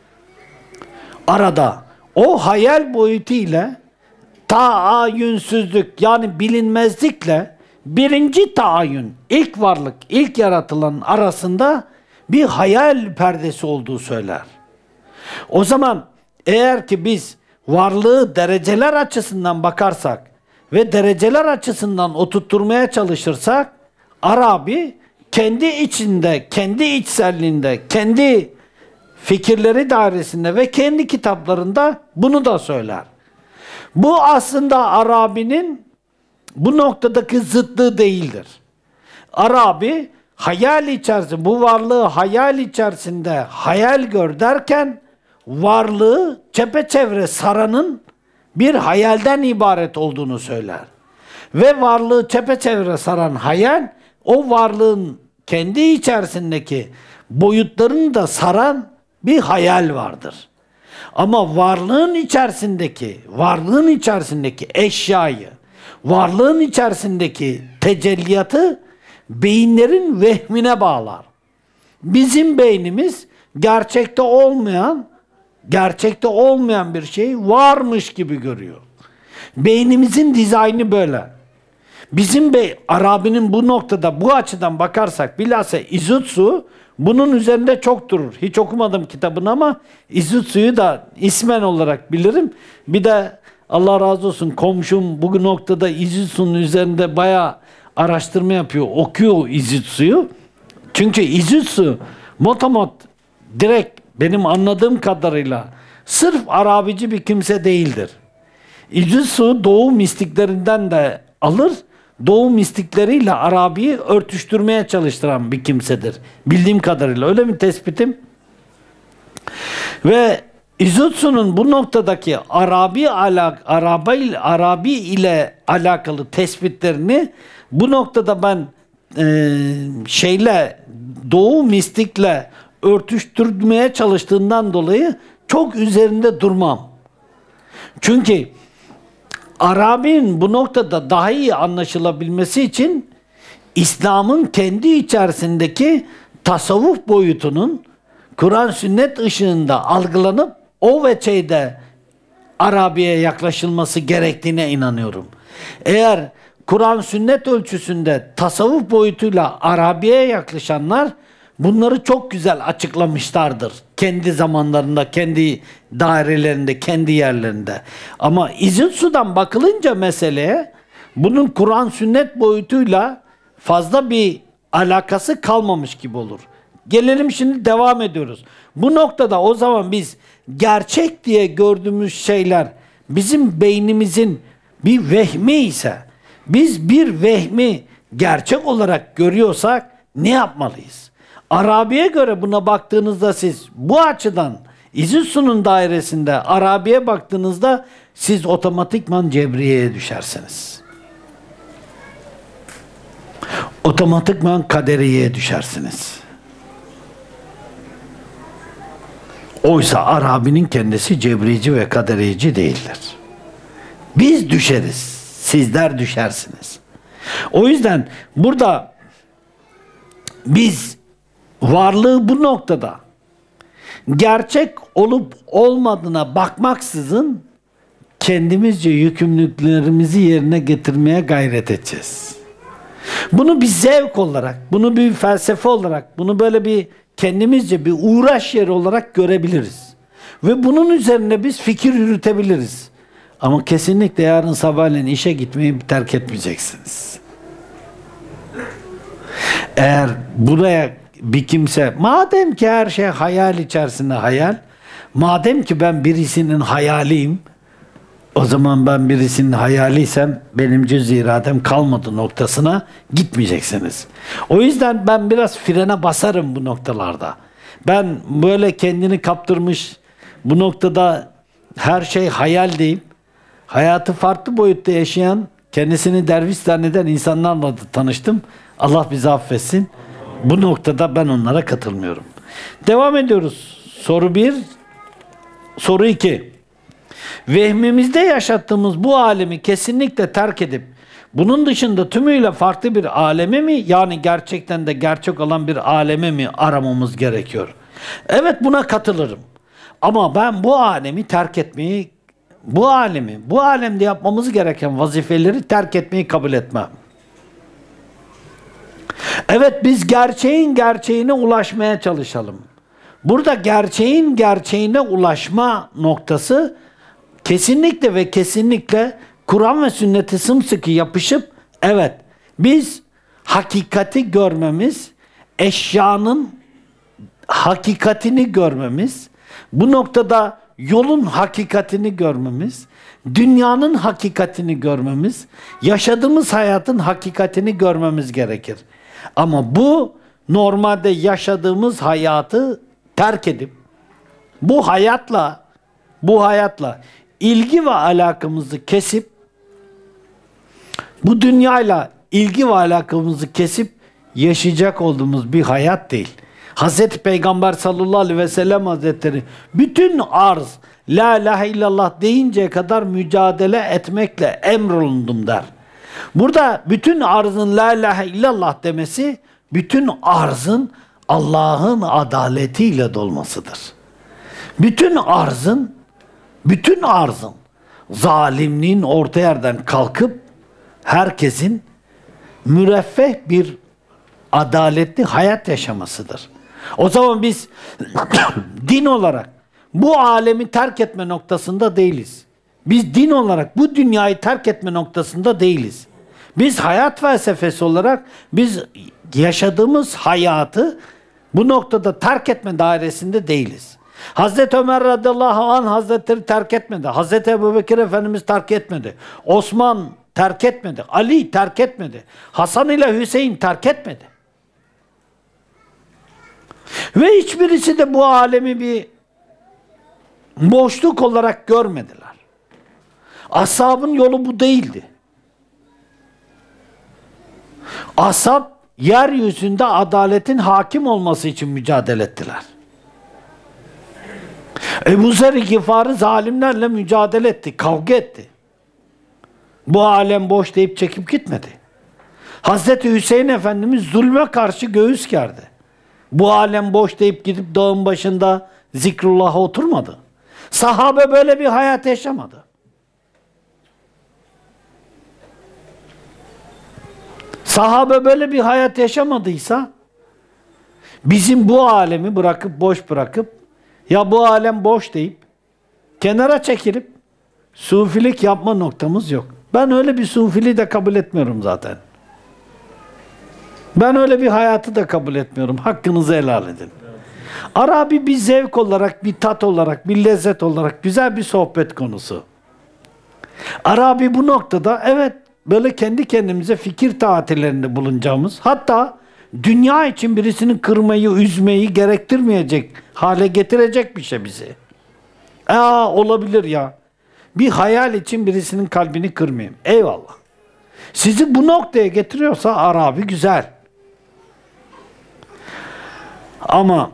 Arada o hayal boyutu ile taayyünsüzlük yani bilinmezlikle birinci taayyün, ilk varlık, ilk yaratılan arasında bir hayal perdesi olduğu söyler. O zaman eğer ki biz varlığı dereceler açısından bakarsak ve dereceler açısından oturtturmaya çalışırsak Arabi kendi içinde, kendi içselliğinde, kendi fikirleri dairesinde ve kendi kitaplarında bunu da söyler. Bu aslında Arabi'nin bu noktadaki zıtlığı değildir. Arabi hayal içerisinde, bu varlığı hayal içerisinde hayal gör derken varlığı çepeçevre saranın bir hayalden ibaret olduğunu söyler. Ve varlığı çepeçevre saran hayal, o varlığın kendi içerisindeki boyutlarını da saran bir hayal vardır. Ama varlığın içerisindeki, varlığın içerisindeki eşyayı, varlığın içerisindeki tecelliyatı beyinlerin vehmine bağlar. Bizim beynimiz gerçekte olmayan, gerçekte olmayan bir şey varmış gibi görüyor. Beynimizin dizaynı böyle. Bizim bey, Arabi'nin bu noktada, bu açıdan bakarsak, bilhassa İzutsu bunun üzerinde çok durur. Hiç okumadım kitabını ama İzutsu'yu da ismen olarak bilirim. Bir de Allah razı olsun komşum bu noktada İzutsu'nun üzerinde bayağı araştırma yapıyor, okuyor İzutsu'yu. Çünkü İzutsu motomot direkt benim anladığım kadarıyla sırf Arabici bir kimse değildir. İzutsu Doğu mistiklerinden de alır, Doğu mistikleriyle Arabi'yi örtüştürmeye çalıştıran bir kimsedir. Bildiğim kadarıyla. Öyle mi tespitim? Ve İzutsu'nun bu noktadaki Arabi, alak, Arabi, Arabi ile alakalı tespitlerini bu noktada ben e, şeyle Doğu mistikle örtüştürmeye çalıştığından dolayı çok üzerinde durmam. Çünkü Arabi'nin bu noktada daha iyi anlaşılabilmesi için İslam'ın kendi içerisindeki tasavvuf boyutunun Kur'an sünnet ışığında algılanıp o veçeyde Arabi'ye yaklaşılması gerektiğine inanıyorum. Eğer Kur'an sünnet ölçüsünde tasavvuf boyutuyla Arabi'ye yaklaşanlar bunları çok güzel açıklamışlardır. Kendi zamanlarında, kendi dairelerinde, kendi yerlerinde. Ama İzutsu'dan bakılınca meseleye bunun Kur'an sünnet boyutuyla fazla bir alakası kalmamış gibi olur. Gelelim şimdi devam ediyoruz. Bu noktada o zaman biz gerçek diye gördüğümüz şeyler bizim beynimizin bir vehmi ise, biz bir vehmi gerçek olarak görüyorsak ne yapmalıyız? Arabi'ye göre buna baktığınızda siz bu açıdan İzutsu'nun dairesinde Arabi'ye baktığınızda siz otomatikman Cebriye'ye düşersiniz. Otomatikman Kaderiye'ye düşersiniz. Oysa Arabi'nin kendisi Cebrici ve Kaderiyeci değildir. Biz düşeriz, sizler düşersiniz. O yüzden burada biz varlığı bu noktada gerçek olup olmadığına bakmaksızın kendimizce yükümlülüklerimizi yerine getirmeye gayret edeceğiz. Bunu bir zevk olarak, bunu bir felsefe olarak, bunu böyle bir kendimizce bir uğraş yeri olarak görebiliriz. Ve bunun üzerine biz fikir yürütebiliriz. Ama kesinlikle yarın sabahleyin işe gitmeyi terk etmeyeceksiniz. Eğer buraya bir kimse, madem ki her şey hayal içerisinde hayal, madem ki ben birisinin hayaliyim, o zaman ben birisinin hayaliysem benim cüz-i iradem kalmadı noktasına gitmeyeceksiniz. O yüzden ben biraz frene basarım bu noktalarda. Ben böyle kendini kaptırmış, bu noktada her şey hayal deyip, hayatı farklı boyutta yaşayan, kendisini derviş zanneden insanlarla da tanıştım. Allah bizi affetsin. Bu noktada ben onlara katılmıyorum. Devam ediyoruz. Soru bir, soru iki. Vehmimizde yaşattığımız bu alemi kesinlikle terk edip, bunun dışında tümüyle farklı bir aleme mi, yani gerçekten de gerçek olan bir aleme mi aramamız gerekiyor? Evet, buna katılırım. Ama ben bu alemi terk etmeyi, bu alemi, bu alemde yapmamız gereken vazifeleri terk etmeyi kabul etmem. Evet, biz gerçeğin gerçeğine ulaşmaya çalışalım. Burada gerçeğin gerçeğine ulaşma noktası kesinlikle ve kesinlikle Kur'an ve sünnete sımsıkı yapışıp, evet, biz hakikati görmemiz, eşyanın hakikatini görmemiz, bu noktada yolun hakikatini görmemiz, dünyanın hakikatini görmemiz, yaşadığımız hayatın hakikatini görmemiz gerekir. Ama bu normalde yaşadığımız hayatı terk edip bu hayatla bu hayatla ilgi ve alakamızı kesip, bu dünyayla ilgi ve alakamızı kesip yaşayacak olduğumuz bir hayat değil. Hazreti Peygamber sallallahu aleyhi ve sellem Hazretleri bütün arz la ilahe illallah deyinceye kadar mücadele etmekle emrolundum der. Burada bütün arzın la ilahe illallah demesi, bütün arzın Allah'ın adaletiyle dolmasıdır. Bütün arzın, bütün arzın zalimliğin orta yerden kalkıp herkesin müreffeh bir adaletli hayat yaşamasıdır. O zaman biz din olarak bu alemi terk etme noktasında değiliz. Biz din olarak bu dünyayı terk etme noktasında değiliz. Biz hayat felsefesi olarak biz yaşadığımız hayatı bu noktada terk etme dairesinde değiliz. Hazreti Ömer radıyallahu anh Hazretleri terk etmedi. Hazreti Ebubekir Efendimiz terk etmedi. Osman terk etmedi. Ali terk etmedi. Hasan ile Hüseyin terk etmedi. Ve hiçbirisi de bu alemi bir boşluk olarak görmediler. Ashabın yolu bu değildi. Ashab yeryüzünde adaletin hakim olması için mücadele ettiler. Ebu Zer-i Gıfari zalimlerle mücadele etti, kavga etti. Bu alem boş deyip çekip gitmedi. Hazreti Hüseyin Efendimiz zulme karşı göğüs gerdi. Bu alem boş deyip gidip dağın başında zikrullah'a oturmadı. Sahabe böyle bir hayat yaşamadı. Sahabe böyle bir hayat yaşamadıysa, bizim bu alemi bırakıp, boş bırakıp, ya bu alem boş deyip, kenara çekilip, sufilik yapma noktamız yok. Ben öyle bir sufiliği de kabul etmiyorum zaten. Ben öyle bir hayatı da kabul etmiyorum. Hakkınızı helal edin. Arabi bir zevk olarak, bir tat olarak, bir lezzet olarak güzel bir sohbet konusu. Arabi bu noktada, evet, böyle kendi kendimize fikir tatillerinde bulunacağımız, hatta dünya için birisini kırmayı, üzmeyi gerektirmeyecek hale getirecek bir şey bizi. Aa, olabilir ya. Bir hayal için birisinin kalbini kırmayayım. Eyvallah. Sizi bu noktaya getiriyorsa Arabi güzel. Ama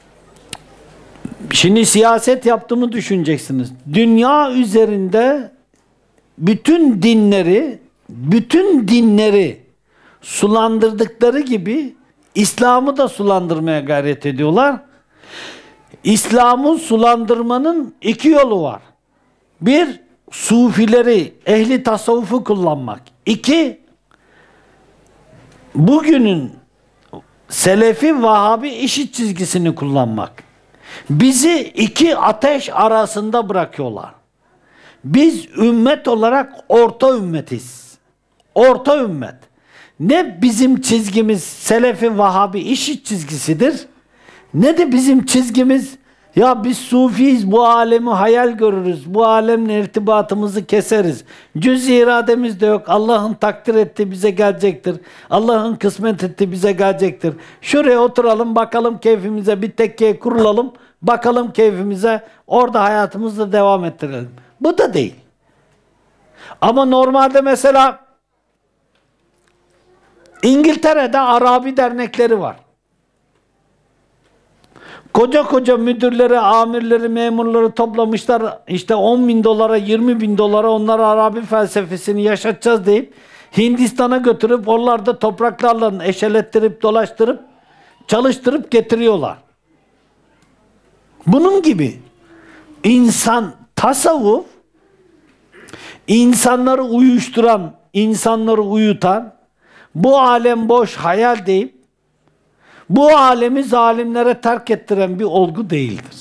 şimdi siyaset yaptığımı düşüneceksiniz. Dünya üzerinde bütün dinleri, bütün dinleri sulandırdıkları gibi İslam'ı da sulandırmaya gayret ediyorlar. İslam'ı sulandırmanın iki yolu var. Bir, sufileri, ehli tasavvufu kullanmak. İki, bugünün Selefi, Vahabi işit çizgisini kullanmak. Bizi iki ateş arasında bırakıyorlar. Biz ümmet olarak orta ümmetiz. Orta ümmet. ne bizim çizgimiz Selefi Vahabi işit çizgisidir, ne de bizim çizgimiz ya biz Sufiyiz, bu alemi hayal görürüz, bu alemle irtibatımızı keseriz. Cüz-i irademiz de yok. Allah'ın takdir ettiği bize gelecektir. Allah'ın kısmet ettiği bize gelecektir. Şuraya oturalım, bakalım keyfimize, bir tekkeye kurulalım, bakalım keyfimize, orada hayatımızı devam ettirelim. Bu da değil. Ama normalde mesela İngiltere'de Arabi dernekleri var. Koca koca müdürleri, amirleri, memurları toplamışlar. İşte on bin dolara, yirmi bin dolara onlara Arabi felsefesini yaşatacağız deyip Hindistan'a götürüp oralarda topraklarla eşelettirip, dolaştırıp, çalıştırıp getiriyorlar. Bunun gibi insan, tasavvuf, insanları uyuşturan, insanları uyutan, bu alem boş hayal deyip bu alemi zalimlere terk ettiren bir olgu değildir.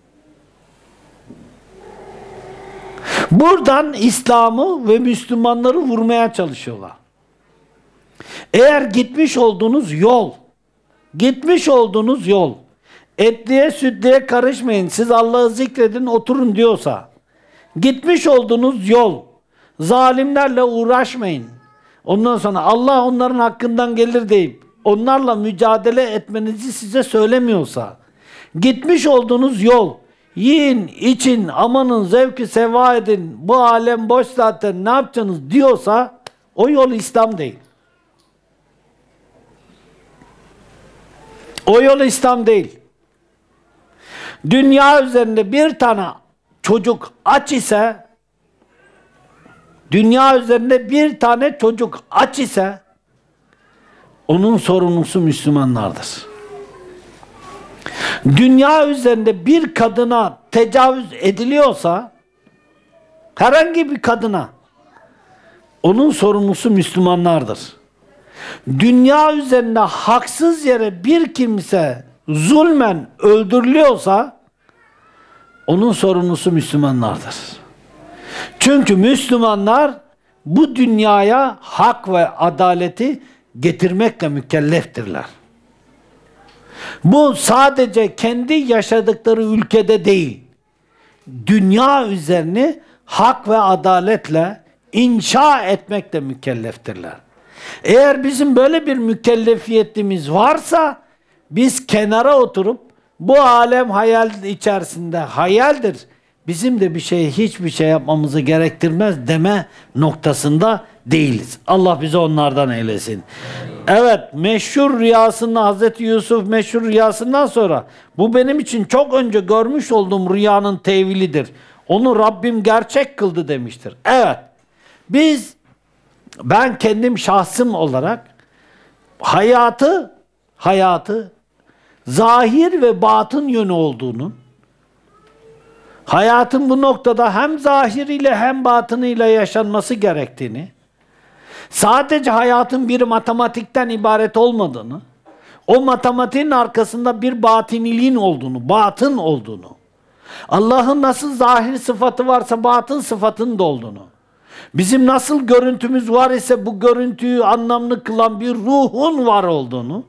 Buradan İslam'ı ve Müslümanları vurmaya çalışıyorlar. Eğer gitmiş olduğunuz yol, gitmiş olduğunuz yol, etliye sütliye karışmayın, siz Allah'ı zikredin, oturun diyorsa, gitmiş olduğunuz yol, zalimlerle uğraşmayın, ondan sonra Allah onların hakkından gelir deyip, onlarla mücadele etmenizi size söylemiyorsa, gitmiş olduğunuz yol, yiyin, için, amanın, zevki seva edin, bu alem boş zaten, ne yapacaksınız diyorsa, o yol İslam değil. O yol İslam değil. Dünya üzerinde bir tane çocuk aç ise, dünya üzerinde bir tane çocuk aç ise, onun sorumlusu Müslümanlardır. Dünya üzerinde bir kadına tecavüz ediliyorsa, herhangi bir kadına, onun sorumlusu Müslümanlardır. Dünya üzerinde haksız yere bir kimse zulmen öldürülüyorsa, onun sorumlusu Müslümanlardır. Çünkü Müslümanlar bu dünyaya hak ve adaleti getirmekle mükelleftirler. Bu sadece kendi yaşadıkları ülkede değil, dünya üzerini hak ve adaletle inşa etmekle mükelleftirler. Eğer bizim böyle bir mükellefiyetimiz varsa, biz kenara oturup bu alem hayal içerisinde hayaldir, bizim de bir şey, hiçbir şey yapmamızı gerektirmez deme noktasında değiliz. Allah bizi onlardan eylesin. Evet, meşhur rüyasında, Hazreti Yusuf meşhur rüyasından sonra, bu benim için çok önce görmüş olduğum rüyanın tevilidir, onu Rabbim gerçek kıldı demiştir. Evet, biz, ben kendim şahsım olarak hayatı, hayatı zahir ve batın yönü olduğunun, hayatın bu noktada hem zahiriyle hem batınıyla yaşanması gerektiğini, sadece hayatın bir matematikten ibaret olmadığını, o matematiğin arkasında bir batiniliğin olduğunu, batın olduğunu, Allah'ın nasıl zahir sıfatı varsa batın sıfatının da olduğunu, bizim nasıl görüntümüz var ise bu görüntüyü anlamlı kılan bir ruhun var olduğunu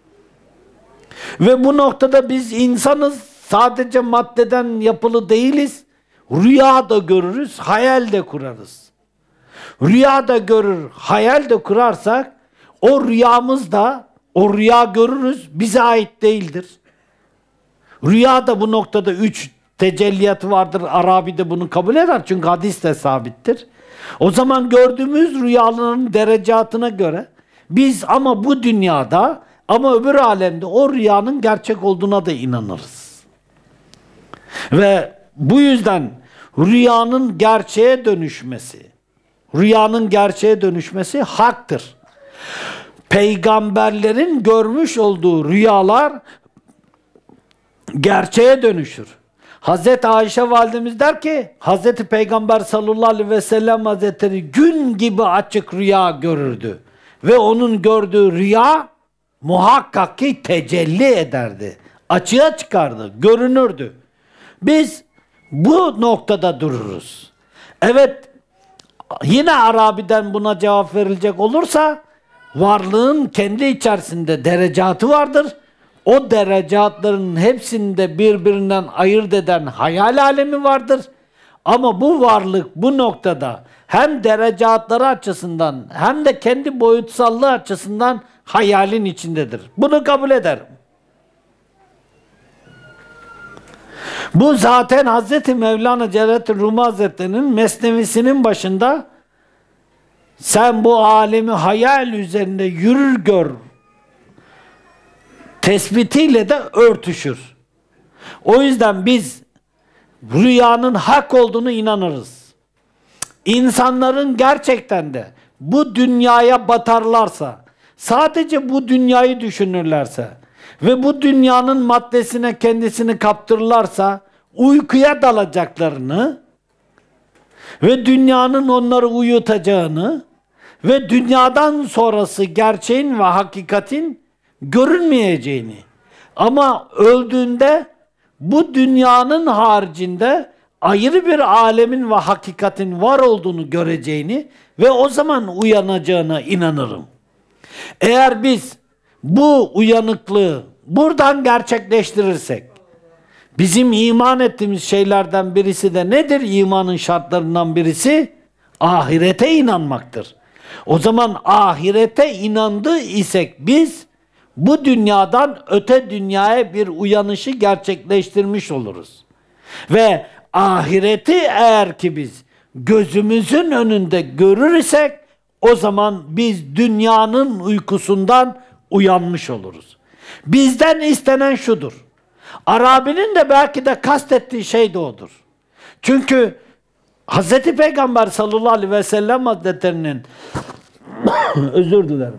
ve bu noktada biz insanız, sadece maddeden yapılı değiliz, rüya da görürüz, hayal de kurarız. Rüya da görür, hayal de kurarsak, o rüyamız da, o rüya görürüz, bize ait değildir. Rüya da bu noktada üç tecelliyatı vardır, Arabi de bunu kabul eder çünkü hadis de sabittir. O zaman gördüğümüz rüyaların derecatına göre, biz ama bu dünyada, ama öbür alemde o rüyanın gerçek olduğuna da inanırız. Ve bu yüzden rüyanın gerçeğe dönüşmesi, rüyanın gerçeğe dönüşmesi haktır. Peygamberlerin görmüş olduğu rüyalar gerçeğe dönüşür. Hazreti Ayşe validemiz der ki, Hazreti Peygamber sallallahu aleyhi ve sellem Hazretleri gün gibi açık rüya görürdü. Ve onun gördüğü rüya muhakkak ki tecelli ederdi. Açığa çıkardı, görünürdü. Biz bu noktada dururuz. Evet, yine Arabi'den buna cevap verilecek olursa, varlığın kendi içerisinde derecatı vardır. O derecatların hepsinde birbirinden ayırt eden hayal alemi vardır. Ama bu varlık bu noktada hem derecatları açısından hem de kendi boyutsallığı açısından hayalin içindedir. Bunu kabul ederim. Bu zaten Hazreti Mevlana Celaleddin Rumi Hazretleri'nin Mesnevisinin başında sen bu alemi hayal üzerinde yürür gör tespitiyle de örtüşür. O yüzden biz rüyanın hak olduğunu inanırız. İnsanların gerçekten de bu dünyaya batarlarsa, sadece bu dünyayı düşünürlerse ve bu dünyanın maddesine kendisini kaptırırlarsa uykuya dalacaklarını ve dünyanın onları uyutacağını ve dünyadan sonrası gerçeğin ve hakikatin görünmeyeceğini, ama öldüğünde bu dünyanın haricinde ayrı bir alemin ve hakikatin var olduğunu göreceğini ve o zaman uyanacağına inanırım. Eğer biz bu uyanıklığı buradan gerçekleştirirsek, bizim iman ettiğimiz şeylerden birisi de nedir? İmanın şartlarından birisi ahirete inanmaktır. O zaman ahirete inandı isek biz bu dünyadan öte dünyaya bir uyanışı gerçekleştirmiş oluruz. Ve ahireti eğer ki biz gözümüzün önünde görür isek o zaman biz dünyanın uykusundan uyanmış oluruz. Bizden istenen şudur. Arabi'nin de belki de kastettiği şey de odur. Çünkü Hz. Peygamber sallallahu aleyhi ve sellem Hazretlerinin özür dilerim.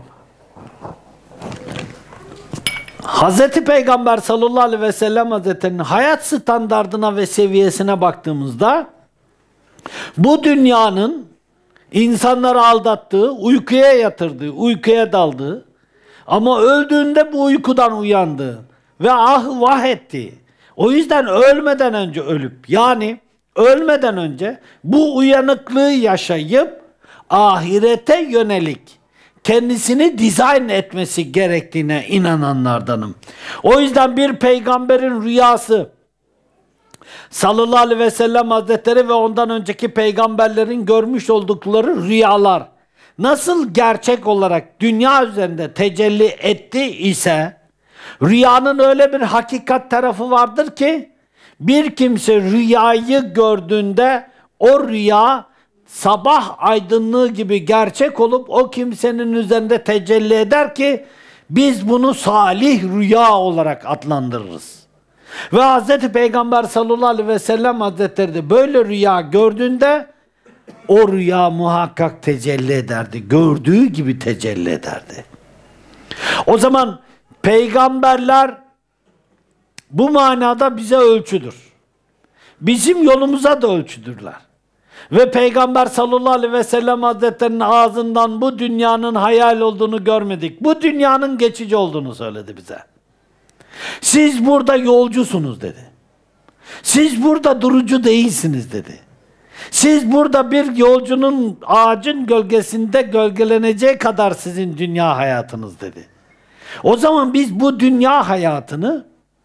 Hz. Peygamber sallallahu aleyhi ve sellem Hazretlerinin hayat standardına ve seviyesine baktığımızda bu dünyanın insanları aldattığı, uykuya yatırdığı, uykuya daldığı ama öldüğünde bu uykudan uyandığı ve ah vah ettiği. O yüzden ölmeden önce ölüp yani ölmeden önce bu uyanıklığı yaşayıp ahirete yönelik kendisini dizayn etmesi gerektiğine inananlardanım. O yüzden bir peygamberin rüyası sallallahu aleyhi ve sellem Hazretleri ve ondan önceki peygamberlerin görmüş oldukları rüyalar nasıl gerçek olarak dünya üzerinde tecelli etti ise rüyanın öyle bir hakikat tarafı vardır ki bir kimse rüyayı gördüğünde o rüya sabah aydınlığı gibi gerçek olup o kimsenin üzerinde tecelli eder ki biz bunu salih rüya olarak adlandırırız. Ve Hz. Peygamber sallallahu aleyhi ve sellem Hazretleri de böyle rüya gördüğünde o rüya muhakkak tecelli ederdi. Gördüğü gibi tecelli ederdi. O zaman peygamberler bu manada bize ölçüdür. Bizim yolumuza da ölçüdürler. Ve Peygamber sallallahu aleyhi ve sellem Hazretleri'nin ağzından bu dünyanın hayal olduğunu görmedik. Bu dünyanın geçici olduğunu söyledi bize. Siz burada yolcusunuz dedi. Siz burada durucu değilsiniz dedi. Siz burada bir yolcunun ağacın gölgesinde gölgeleneceği kadar sizin dünya hayatınız dedi. O zaman biz bu dünya hayatını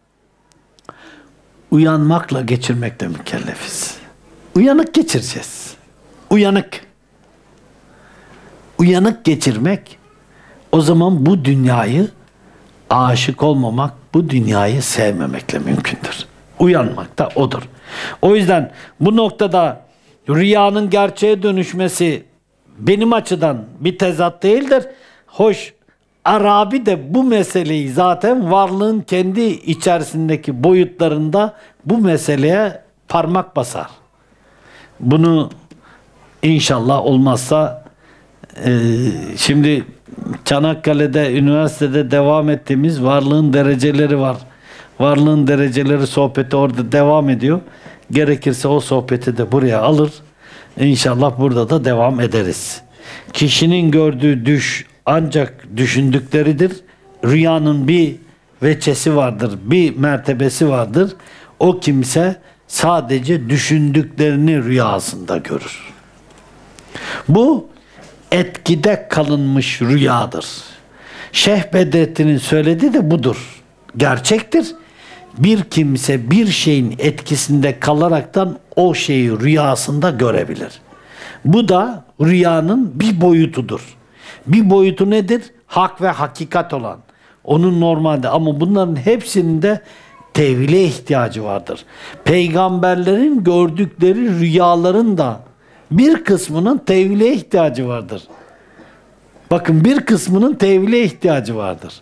uyanmakla geçirmekle mükellefiz. Uyanık geçireceğiz. Uyanık. Uyanık geçirmek, o zaman bu dünyayı aşık olmamak, bu dünyayı sevmemekle mümkündür. Uyanmak da odur. O yüzden bu noktada rüyanın gerçeğe dönüşmesi benim açıdan bir tezat değildir. Hoş, Arabi de bu meseleyi zaten varlığın kendi içerisindeki boyutlarında bu meseleye parmak basar. Bunu inşallah olmazsa e, şimdi Çanakkale'de, üniversitede devam ettiğimiz varlığın dereceleri var. Varlığın dereceleri sohbeti orada devam ediyor. Gerekirse o sohbeti de buraya alır. İnşallah burada da devam ederiz. Kişinin gördüğü düş ancak düşündükleridir. Rüyanın bir veçesi vardır, bir mertebesi vardır. O kimse sadece düşündüklerini rüyasında görür. Bu etkide kalınmış rüyadır. Şeyh Bedrettin'in söylediği de budur. Gerçektir. Bir kimse bir şeyin etkisinde kalaraktan o şeyi rüyasında görebilir. Bu da rüyanın bir boyutudur. Bir boyutu nedir? Hak ve hakikat olan. Onun normalde, ama bunların hepsinin de tevhile ihtiyacı vardır. Peygamberlerin gördükleri rüyaların da bir kısmının tevhile ihtiyacı vardır. Bakın, bir kısmının tevhile ihtiyacı vardır.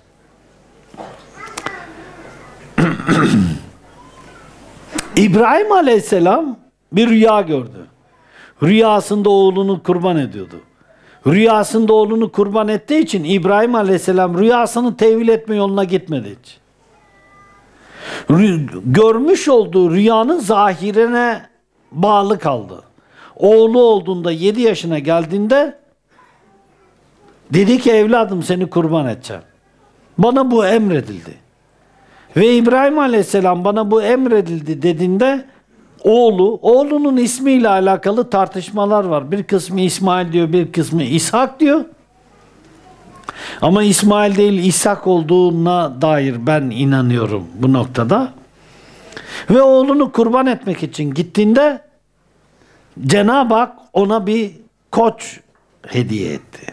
İbrahim Aleyhisselam bir rüya gördü. Rüyasında oğlunu kurban ediyordu. Rüyasında oğlunu kurban ettiği için İbrahim Aleyhisselam rüyasını tevil etme yoluna gitmedi hiç. Görmüş olduğu rüyanın zahirine bağlı kaldı. Oğlu olduğunda, yedi yaşına geldiğinde dedi ki, evladım seni kurban edeceğim. Bana bu emredildi. Ve İbrahim Aleyhisselam bana bu emredildi dediğinde oğlu, oğlunun ismiyle alakalı tartışmalar var. Bir kısmı İsmail diyor, bir kısmı İshak diyor. Ama İsmail değil İshak olduğuna dair ben inanıyorum bu noktada. Ve oğlunu kurban etmek için gittiğinde Cenab-ı Hak ona bir koç hediye etti.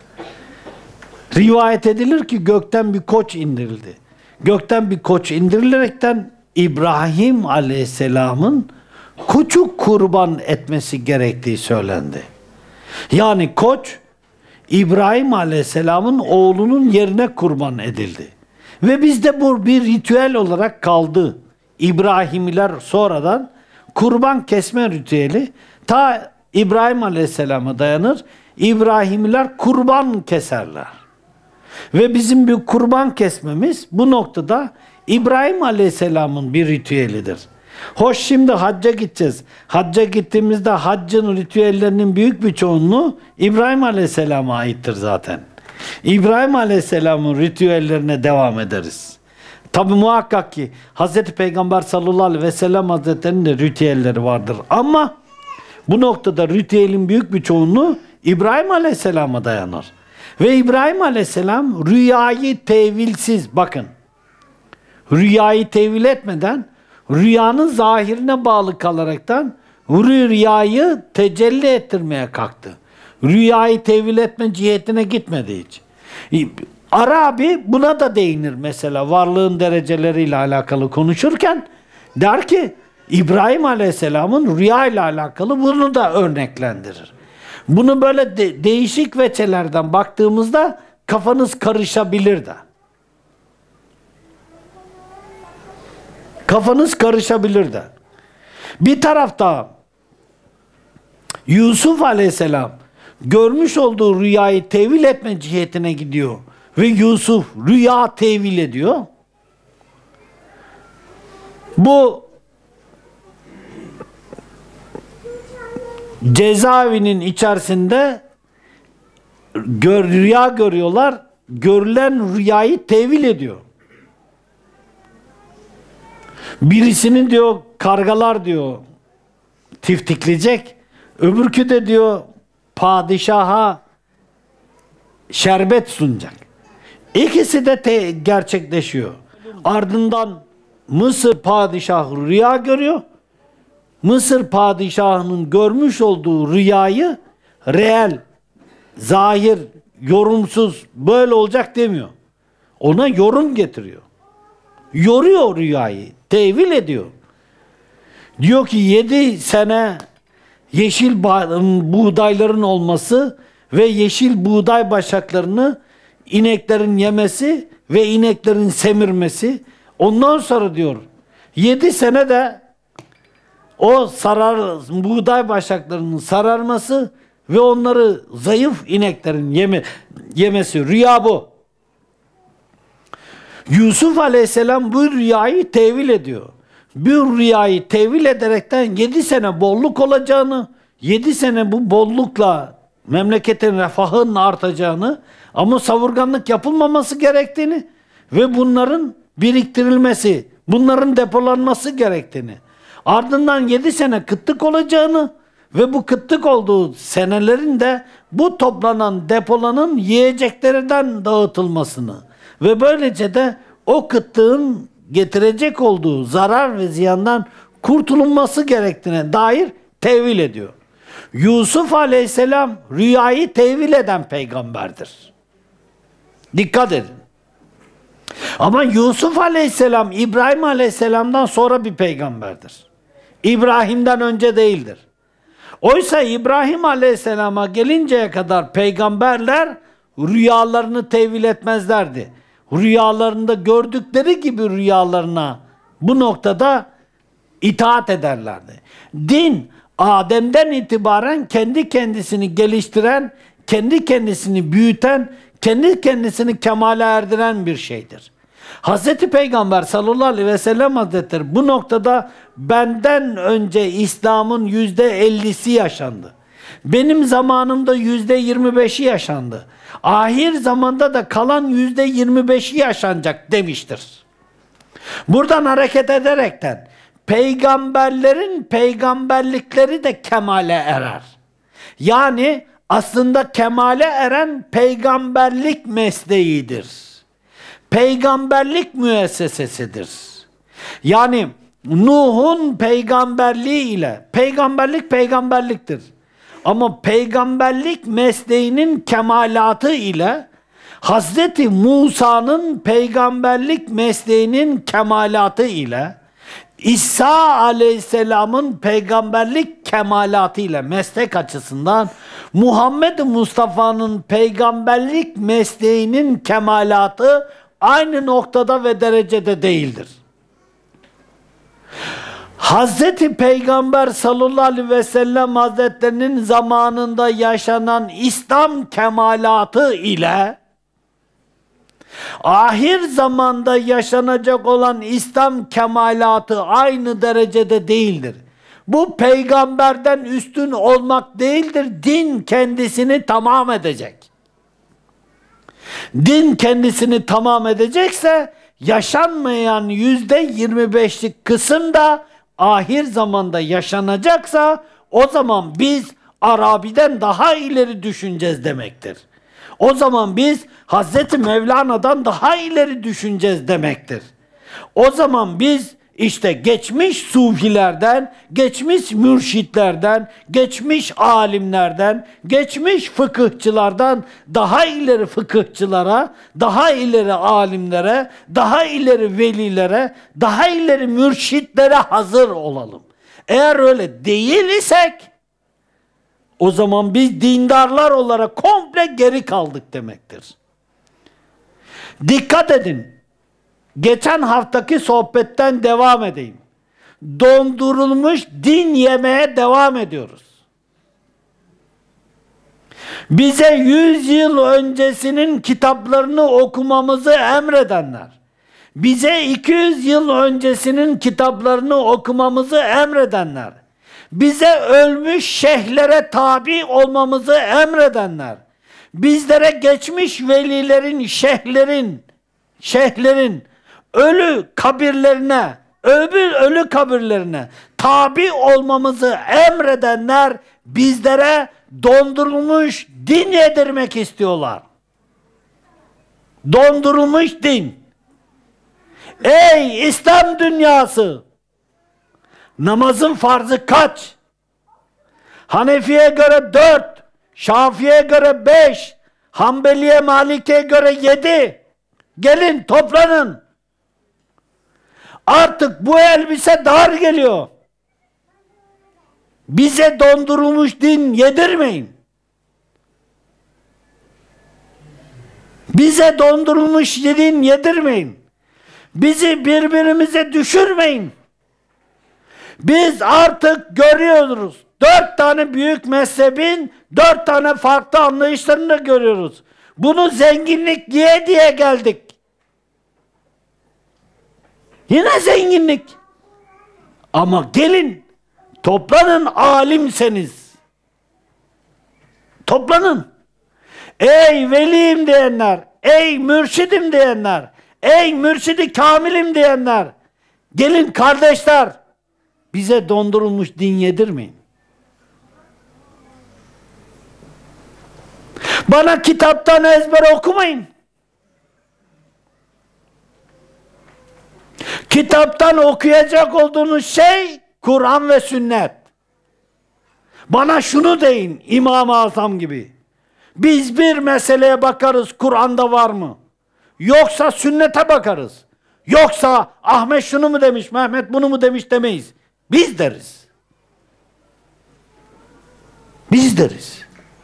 Rivayet edilir ki gökten bir koç indirildi. Gökten bir koç indirilerekten İbrahim Aleyhisselam'ın koçu kurban etmesi gerektiği söylendi. Yani koç İbrahim Aleyhisselam'ın oğlunun yerine kurban edildi. Ve bizde bu bir ritüel olarak kaldı. İbrahimiler sonradan kurban kesme ritüeli ta İbrahim Aleyhisselam'a dayanır. İbrahimiler kurban keserler. Ve bizim bir kurban kesmemiz bu noktada İbrahim Aleyhisselam'ın bir ritüelidir. Hoş, şimdi hacca gideceğiz. Hacca gittiğimizde haccın ritüellerinin büyük bir çoğunluğu İbrahim Aleyhisselam'a aittir zaten. İbrahim Aleyhisselam'ın ritüellerine devam ederiz. Tabi muhakkak ki Hazreti Peygamber sallallahu aleyhi ve sellem Hazretleri'nin de ritüelleri vardır. Ama bu noktada ritüelin büyük bir çoğunluğu İbrahim Aleyhisselam'a dayanır. Ve İbrahim Aleyhisselam rüyayı tevilsiz, bakın, rüyayı tevil etmeden rüyanın zahirine bağlı kalaraktan rüyayı tecelli ettirmeye kalktı. Rüyayı tevil etme cihetine gitmedi hiç. Arabi buna da değinir mesela, varlığın dereceleriyle alakalı konuşurken der ki İbrahim Aleyhisselam'ın rüya ile alakalı bunu da örneklendirir. Bunu böyle de değişik veçelerden baktığımızda kafanız karışabilir de. Kafanız karışabilir de. Bir tarafta Yusuf Aleyhisselam görmüş olduğu rüyayı tevil etme cihetine gidiyor. Ve Yusuf rüya tevil ediyor. Bu cezaevinin içerisinde gör, rüya görüyorlar. Görülen rüyayı tevil ediyor. Birisini diyor kargalar diyor tiftikleyecek. Öbürkü de diyor padişaha şerbet sunacak. İkisi de te gerçekleşiyor. Ardından Mısır padişahı rüya görüyor. Mısır padişahının görmüş olduğu rüyayı reel, zahir, yorumsuz böyle olacak demiyor. Ona yorum getiriyor. Yoruyor rüyayı, tevil ediyor. Diyor ki yedi sene yeşil buğdayların olması ve yeşil buğday başaklarını ineklerin yemesi ve ineklerin semirmesi. Ondan sonra diyor yedi sene de o sarar, buğday başaklarının sararması ve onları zayıf ineklerin yeme, yemesi. Rüya bu. Yusuf Aleyhisselam bu rüyayı tevil ediyor. Bu rüyayı tevil ederekten yedi sene bolluk olacağını, yedi sene bu bollukla memleketin refahının artacağını ama savurganlık yapılmaması gerektiğini ve bunların biriktirilmesi, bunların depolanması gerektiğini, ardından yedi sene kıtlık olacağını ve bu kıtlık olduğu senelerin de bu toplanan depolanın yiyeceklerinden dağıtılmasını ve böylece de o kıtlığın getirecek olduğu zarar ve ziyandan kurtulunması gerektiğine dair tevil ediyor. Yusuf Aleyhisselam rüyayı tevil eden peygamberdir. Dikkat edin. Ama Yusuf Aleyhisselam İbrahim Aleyhisselam'dan sonra bir peygamberdir. İbrahim'den önce değildir. Oysa İbrahim Aleyhisselam'a gelinceye kadar peygamberler rüyalarını tevil etmezlerdi. Rüyalarında gördükleri gibi rüyalarına bu noktada itaat ederlerdi. Din Adem'den itibaren kendi kendisini geliştiren, kendi kendisini büyüten, kendi kendisini kemale erdiren bir şeydir. Hazreti Peygamber sallallahu aleyhi ve sellem Hazretleri bu noktada benden önce İslam'ın yüzde ellisi yaşandı. Benim zamanımda yüzde yirmi beşi yaşandı. Ahir zamanda da kalan yüzde yirmi beşi yaşanacak demiştir. Buradan hareket ederekten peygamberlerin peygamberlikleri de kemale erer. Yani aslında kemale eren peygamberlik mesleğidir. Peygamberlik müessesesidir. Yani Nuh'un peygamberliği ile peygamberlik peygamberliktir. Ama peygamberlik mesleğinin kemalatı ile Hazreti Musa'nın peygamberlik mesleğinin kemalatı ile İsa Aleyhisselam'ın peygamberlik kemalatı ile meslek açısından Muhammed Mustafa'nın peygamberlik mesleğinin kemalatı aynı noktada ve derecede değildir. Hazreti Peygamber sallallahu aleyhi ve sellem Hazretlerinin zamanında yaşanan İslam kemalatı ile ahir zamanda yaşanacak olan İslam kemalatı aynı derecede değildir. Bu peygamberden üstün olmak değildir. Din kendisini tamam edecek. Din kendisini tamam edecekse yaşanmayan yüzde yirmi beşlik kısım da ahir zamanda yaşanacaksa o zaman biz Arabi'den daha ileri düşüneceğiz demektir. O zaman biz Hazreti Mevlana'dan daha ileri düşüneceğiz demektir. O zaman biz işte geçmiş sufilerden, geçmiş mürşitlerden, geçmiş alimlerden, geçmiş fıkıhçılardan daha ileri fıkıhçılara, daha ileri alimlere, daha ileri velilere, daha ileri mürşitlere hazır olalım. Eğer öyle değil isek o zaman biz dindarlar olarak komple geri kaldık demektir. Dikkat edin. Geçen haftaki sohbetten devam edeyim. Dondurulmuş din yemeye devam ediyoruz. Bize yüz yıl öncesinin kitaplarını okumamızı emredenler, bize iki yüz yıl öncesinin kitaplarını okumamızı emredenler, bize ölmüş şeyhlere tabi olmamızı emredenler, bizlere geçmiş velilerin, şeyhlerin, şeyhlerin ölü kabirlerine, öbür ölü kabirlerine tabi olmamızı emredenler bizlere dondurulmuş din yedirmek istiyorlar. Dondurulmuş din. Ey İslam dünyası! Namazın farzı kaç? Hanefi'ye göre dört, Şafii'ye göre beş, Hanbeli'ye, Malik'e göre yedi. Gelin toplanın. Artık bu elbise dar geliyor. Bize dondurulmuş din yedirmeyin. Bize dondurulmuş din yedirmeyin. Bizi birbirimize düşürmeyin. Biz artık görüyoruz. Dört tane büyük mezhebin dört tane farklı anlayışlarını görüyoruz. Bunu zenginlik diye diye geldik. Yine zenginlik. Ama gelin toplanın alimseniz. Toplanın. Ey veliyim diyenler, ey mürşidim diyenler, ey mürşidi kamilim diyenler. Gelin kardeşler. Bize dondurulmuş din yedirmeyin. Bana kitaptan ezber okumayın. Kitaptan okuyacak olduğunuz şey Kur'an ve sünnet. Bana şunu deyin İmam-ı Azam gibi. Biz bir meseleye bakarız, Kur'an'da var mı? Yoksa sünnete bakarız. Yoksa Ahmet şunu mu demiş, Mehmet bunu mu demiş demeyiz. Biz deriz. Biz deriz.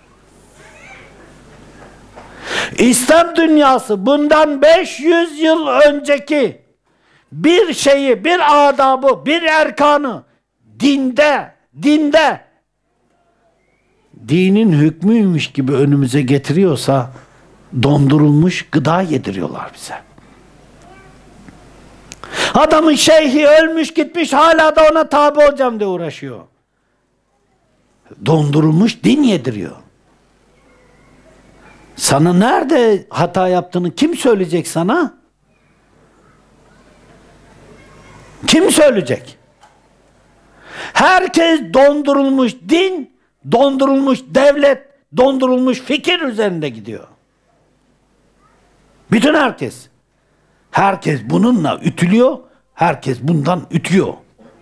İslam dünyası bundan beş yüz yıl önceki bir şeyi, bir adabı, bir erkanı dinde, dinde dinin hükmüymüş gibi önümüze getiriyorsa dondurulmuş gıda yediriyorlar bize. Adamın şeyhi ölmüş gitmiş hala da ona tabi olacağım diye uğraşıyor. Dondurulmuş din yediriyor. Sana nerede hata yaptığını kim söyleyecek sana? Kim söyleyecek? Herkes dondurulmuş din, dondurulmuş devlet, dondurulmuş fikir üzerinde gidiyor. Bütün herkes. Herkes bununla ütülüyor, herkes bundan ütüyor.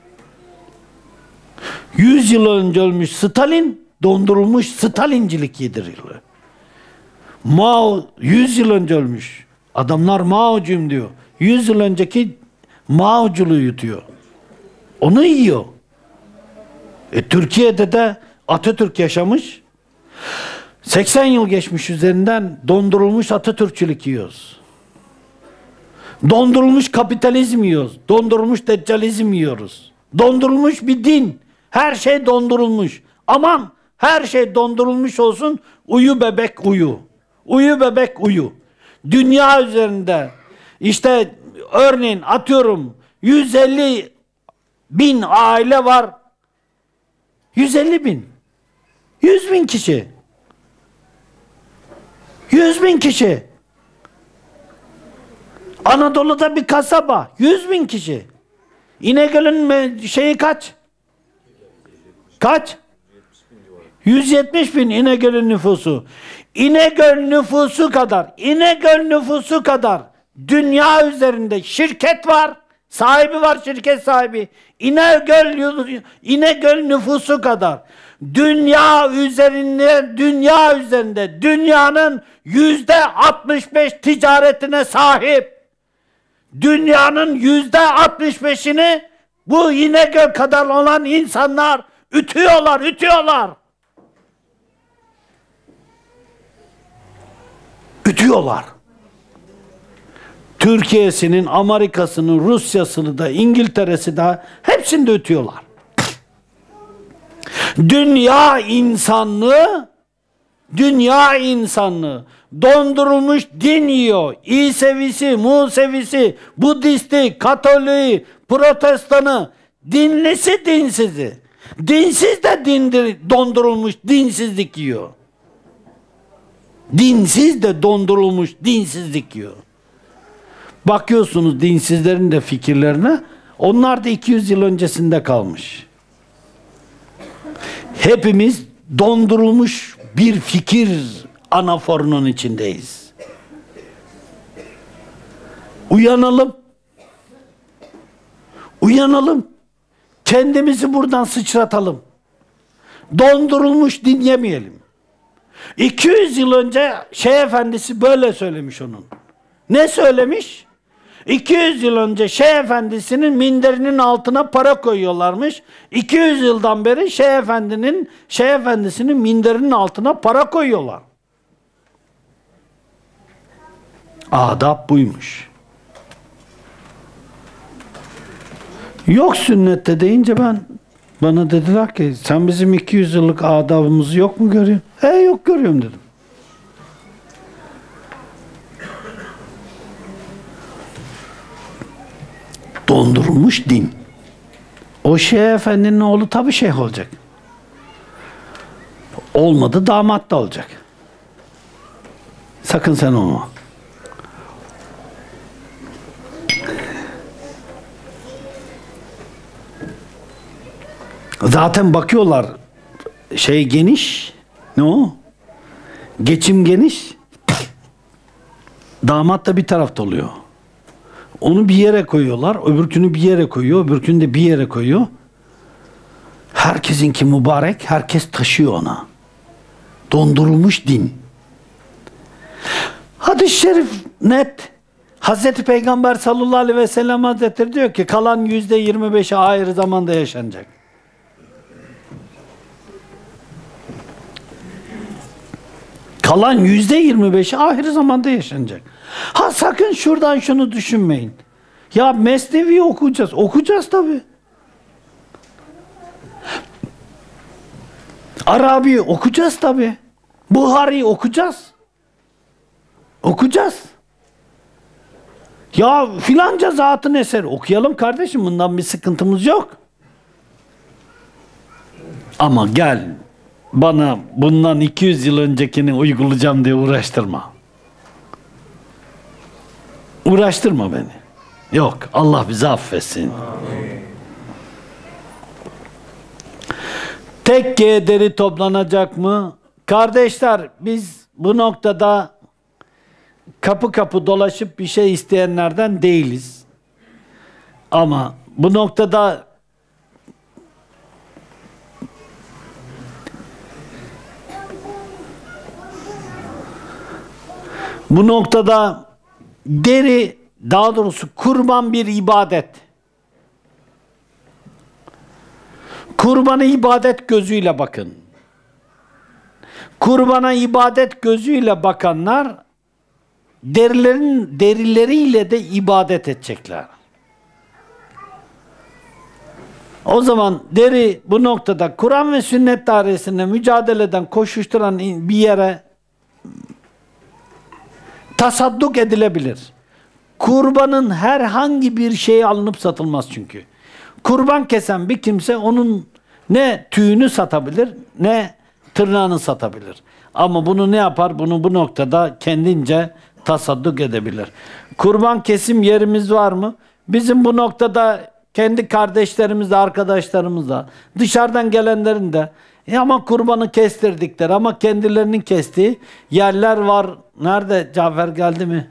Yüz yıl önce ölmüş Stalin, dondurulmuş Stalincilik yediriliyor. Mao yüz yıl önce ölmüş. Adamlar Mao'cuyum diyor. Yüz yıl önceki Mao'culuğu yutuyor. Onu yiyor. E, Türkiye'de de Atatürk yaşamış. seksen yıl geçmiş üzerinden dondurulmuş Atatürkçülük yiyoruz. Dondurulmuş kapitalizm yiyoruz. Dondurulmuş deccalizm yiyoruz. Dondurulmuş bir din. Her şey dondurulmuş. Aman her şey dondurulmuş olsun. Uyu bebek uyu. Uyu bebek uyu. Dünya üzerinde işte örneğin atıyorum yüz elli bin aile var. yüz elli bin. yüz bin kişi. yüz bin kişi. Anadolu'da bir kasaba. yüz bin kişi. İnegöl'ün şeyi kaç? Kaç? yüz yetmiş bin İnegöl'ün nüfusu. İnegöl nüfusu kadar, İnegöl nüfusu kadar dünya üzerinde şirket var. Sahibi var, şirket sahibi. İnegöl, İnegöl nüfusu kadar. Dünya üzerinde, dünya üzerinde dünyanın yüzde altmış beş ticaretine sahip. Dünyanın yüzde altmış beşini bu İnegöl kadar olan insanlar ütüyorlar, ütüyorlar. Ütüyorlar. Türkiye'sinin, Amerika'sının, Rusya'sını da, İngiltere'si de hepsini de ütüyorlar. Dünya insanlığı, dünya insanlığı dondurulmuş din yiyor. İsevisi, Musevisi, Budisti, Katoliği, Protestanı, dinlisi, dinsizi. Dinsiz de dindir, dondurulmuş dinsizlik yiyor. Dinsiz de dondurulmuş dinsizlik yiyor. Bakıyorsunuz dinsizlerin de fikirlerine, onlar da iki yüz yıl öncesinde kalmış. Hepimiz dondurulmuş bir fikir anaforunun içindeyiz. Uyanalım. Uyanalım. Kendimizi buradan sıçratalım. Dondurulmuş dinlemeyelim. iki yüz yıl önce Şeyh Efendisi böyle söylemiş onun. Ne söylemiş? iki yüz yıl önce Şeyh Efendisi'nin minderinin altına para koyuyorlarmış. iki yüz yıldan beri Şeyh Efendi'nin Şeyh Efendisi'nin minderinin altına para koyuyorlar. Adab buymuş. Yok sünnette deyince ben bana dediler ki sen bizim iki yüz yıllık adabımızı yok mu görüyorsun? He yok görüyorum dedim. Dondurulmuş din. O Şeyh Efendi'nin oğlu tabii şeyh olacak. Olmadı damat da olacak. Sakın sen olma. Zaten bakıyorlar şey geniş, ne o? Geçim geniş. Damat da bir tarafta oluyor. Onu bir yere koyuyorlar. Öbürkünü bir yere koyuyor. Öbürkünü de bir yere koyuyor. Herkesinki mübarek. Herkes taşıyor ona. Dondurulmuş din. Hadis-i şerif net. Hazreti Peygamber sallallahu aleyhi ve sellem Hazretleri diyor ki kalan yüzde yirmi beşi ahir zamanda yaşanacak. Kalan yüzde yirmi beşi ahir zamanda yaşanacak. Ha sakın şuradan şunu düşünmeyin. Ya Mesnevi okuyacağız. Okuyacağız tabii. Arabi okuyacağız tabii. Buhari okuyacağız. Okuyacağız. Ya filanca zatın eseri okuyalım kardeşim. Bundan bir sıkıntımız yok. Ama gel bana bundan iki yüz yıl öncekini uygulayacağım diye uğraştırma. Uğraştırma beni. Yok. Allah bizi affetsin. Amin. Tekke deri toplanacak mı? Kardeşler biz bu noktada kapı kapı dolaşıp bir şey isteyenlerden değiliz. Ama bu noktada bu noktada deri, daha doğrusu kurban bir ibadet. Kurbana ibadet gözüyle bakın. Kurbana ibadet gözüyle bakanlar derilerin derileriyle de ibadet edecekler. O zaman deri bu noktada Kur'an ve sünnet dairesinde mücadeleden koşuşturan bir yere tasadduk edilebilir. Kurbanın herhangi bir şeyi alınıp satılmaz çünkü. Kurban kesen bir kimse onun ne tüyünü satabilir ne tırnağını satabilir. Ama bunu ne yapar? Bunu bu noktada kendince tasadduk edebilir. Kurban kesim yerimiz var mı? Bizim bu noktada kendi kardeşlerimizle, arkadaşlarımızla, dışarıdan gelenlerin de e ama kurbanı kestirdikleri ama kendilerinin kestiği yerler var. Nerede? Cafer geldi mi?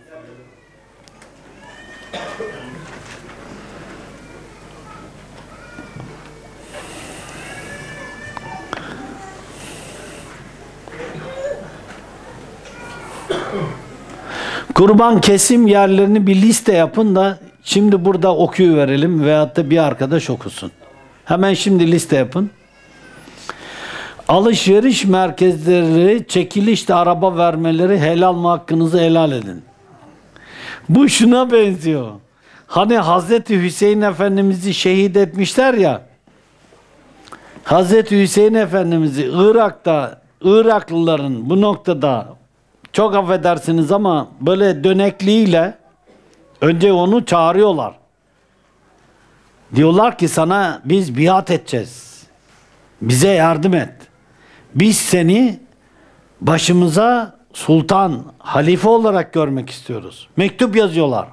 Kurban kesim yerlerini bir liste yapın da şimdi burada okuyuverelim veyahut da bir arkadaş okusun. Hemen şimdi liste yapın. Alışveriş merkezleri, çekilişte araba vermeleri, helal mı hakkınızı helal edin. Bu şuna benziyor. Hani Hazreti Hüseyin Efendimiz'i şehit etmişler ya. Hazreti Hüseyin Efendimiz'i Irak'ta, Iraklıların bu noktada çok affedersiniz ama böyle dönekliğiyle önce onu çağırıyorlar. Diyorlar ki sana biz biat edeceğiz. Bize yardım et. Biz seni başımıza sultan, halife olarak görmek istiyoruz. Mektup yazıyorlar.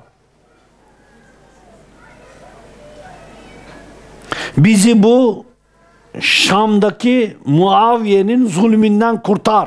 Bizi bu Şam'daki Muaviye'nin zulmünden kurtar.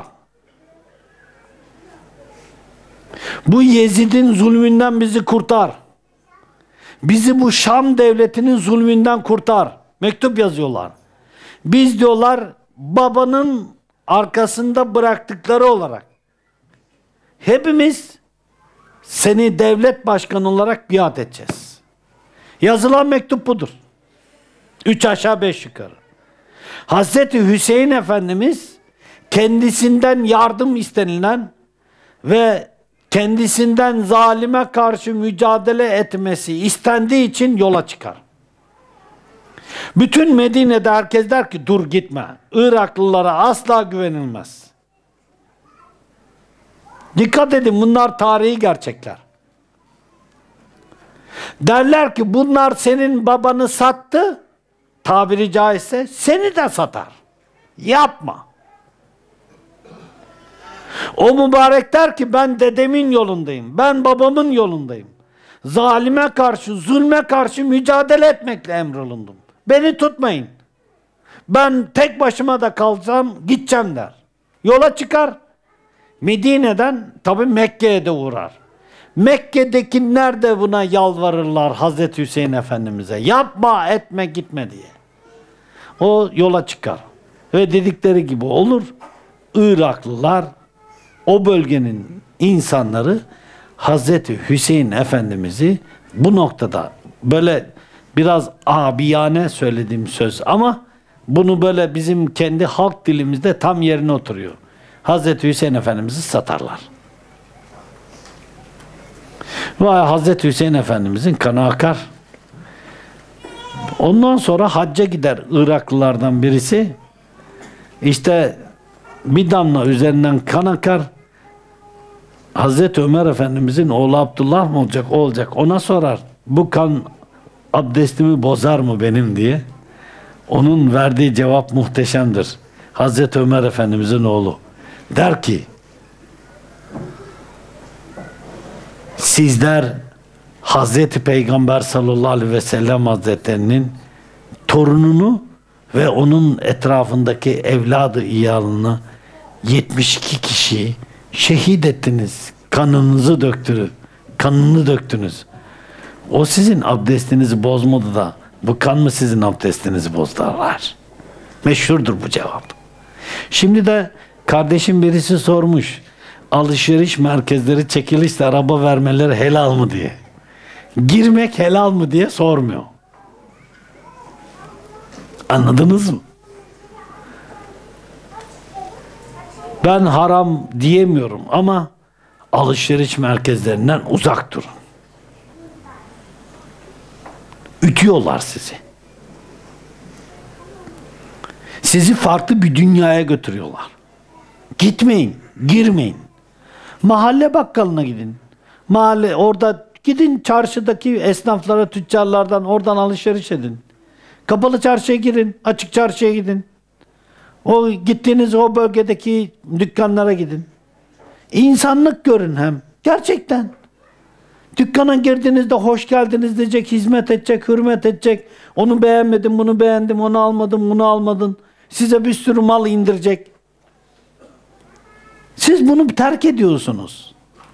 Bu Yezid'in zulmünden bizi kurtar. Bizi bu Şam devletinin zulmünden kurtar. Mektup yazıyorlar. Biz diyorlar babanın arkasında bıraktıkları olarak hepimiz seni devlet başkanı olarak biat edeceğiz. Yazılan mektup budur. Üç aşağı beş yukarı. Hazreti Hüseyin Efendimiz kendisinden yardım istenilen ve kendisinden zalime karşı mücadele etmesi istendiği için yola çıkar. Bütün Medine'de herkes der ki dur gitme. Iraklılara asla güvenilmez. Dikkat edin, bunlar tarihi gerçekler. Derler ki bunlar senin babanı sattı, tabiri caizse seni de satar. Yapma. O mübarek der ki ben dedemin yolundayım, ben babamın yolundayım. Zalime karşı, zulme karşı mücadele etmekle emrolundum. Beni tutmayın. Ben tek başıma da kalsam gideceğim der. Yola çıkar. Medine'den tabii Mekke'ye de uğrar. Mekke'dekiler de buna yalvarırlar Hazreti Hüseyin Efendimiz'e. Yapma, etme, gitme diye. O yola çıkar. Ve dedikleri gibi olur. Iraklılar, o bölgenin insanları Hazreti Hüseyin Efendimiz'i bu noktada böyle biraz abiyane söylediğim söz ama bunu böyle bizim kendi halk dilimizde tam yerine oturuyor. Hazreti Hüseyin Efendimiz'i satarlar. Ve Hazreti Hüseyin Efendimiz'in kanı akar. Ondan sonra hacca gider Iraklılardan birisi. İşte bir damla üzerinden kan akar. Hazreti Ömer Efendimiz'in oğlu Abdullah mı olacak? O olacak. Ona sorar. Bu kan abdestimi bozar mı benim diye. Onun verdiği cevap muhteşemdir. Hazreti Ömer Efendimiz'in oğlu. Der ki sizler Hazreti Peygamber sallallahu aleyhi ve sellem Hazretlerinin torununu ve onun etrafındaki evladı iyalını yetmiş iki kişiyi şehit ettiniz. Kanınızı döktünüz. Kanını döktünüz. O sizin abdestinizi bozmadı da bu kan mı sizin abdestinizi bozdular? Meşhurdur bu cevap. Şimdi de kardeşim birisi sormuş. Alışveriş merkezleri çekilişle araba vermeleri helal mı diye. Girmek helal mı diye sormuyor. Anladınız mı? Ben haram diyemiyorum ama alışveriş merkezlerinden uzak durun. Ütüyorlar sizi. Sizi farklı bir dünyaya götürüyorlar. Gitmeyin, girmeyin. Mahalle bakkalına gidin. Mahalle orada gidin, çarşıdaki esnaflara, tüccarlardan oradan alışveriş edin. Kapalı çarşıya girin, açık çarşıya gidin. O gittiğiniz o bölgedeki dükkanlara gidin. İnsanlık görün hem. Gerçekten. Dükkana girdiğinizde hoş geldiniz diyecek, hizmet edecek, hürmet edecek. Onu beğenmedim, bunu beğendim, onu almadım, bunu almadın. Size bir sürü mal indirecek. Siz bunu terk ediyorsunuz.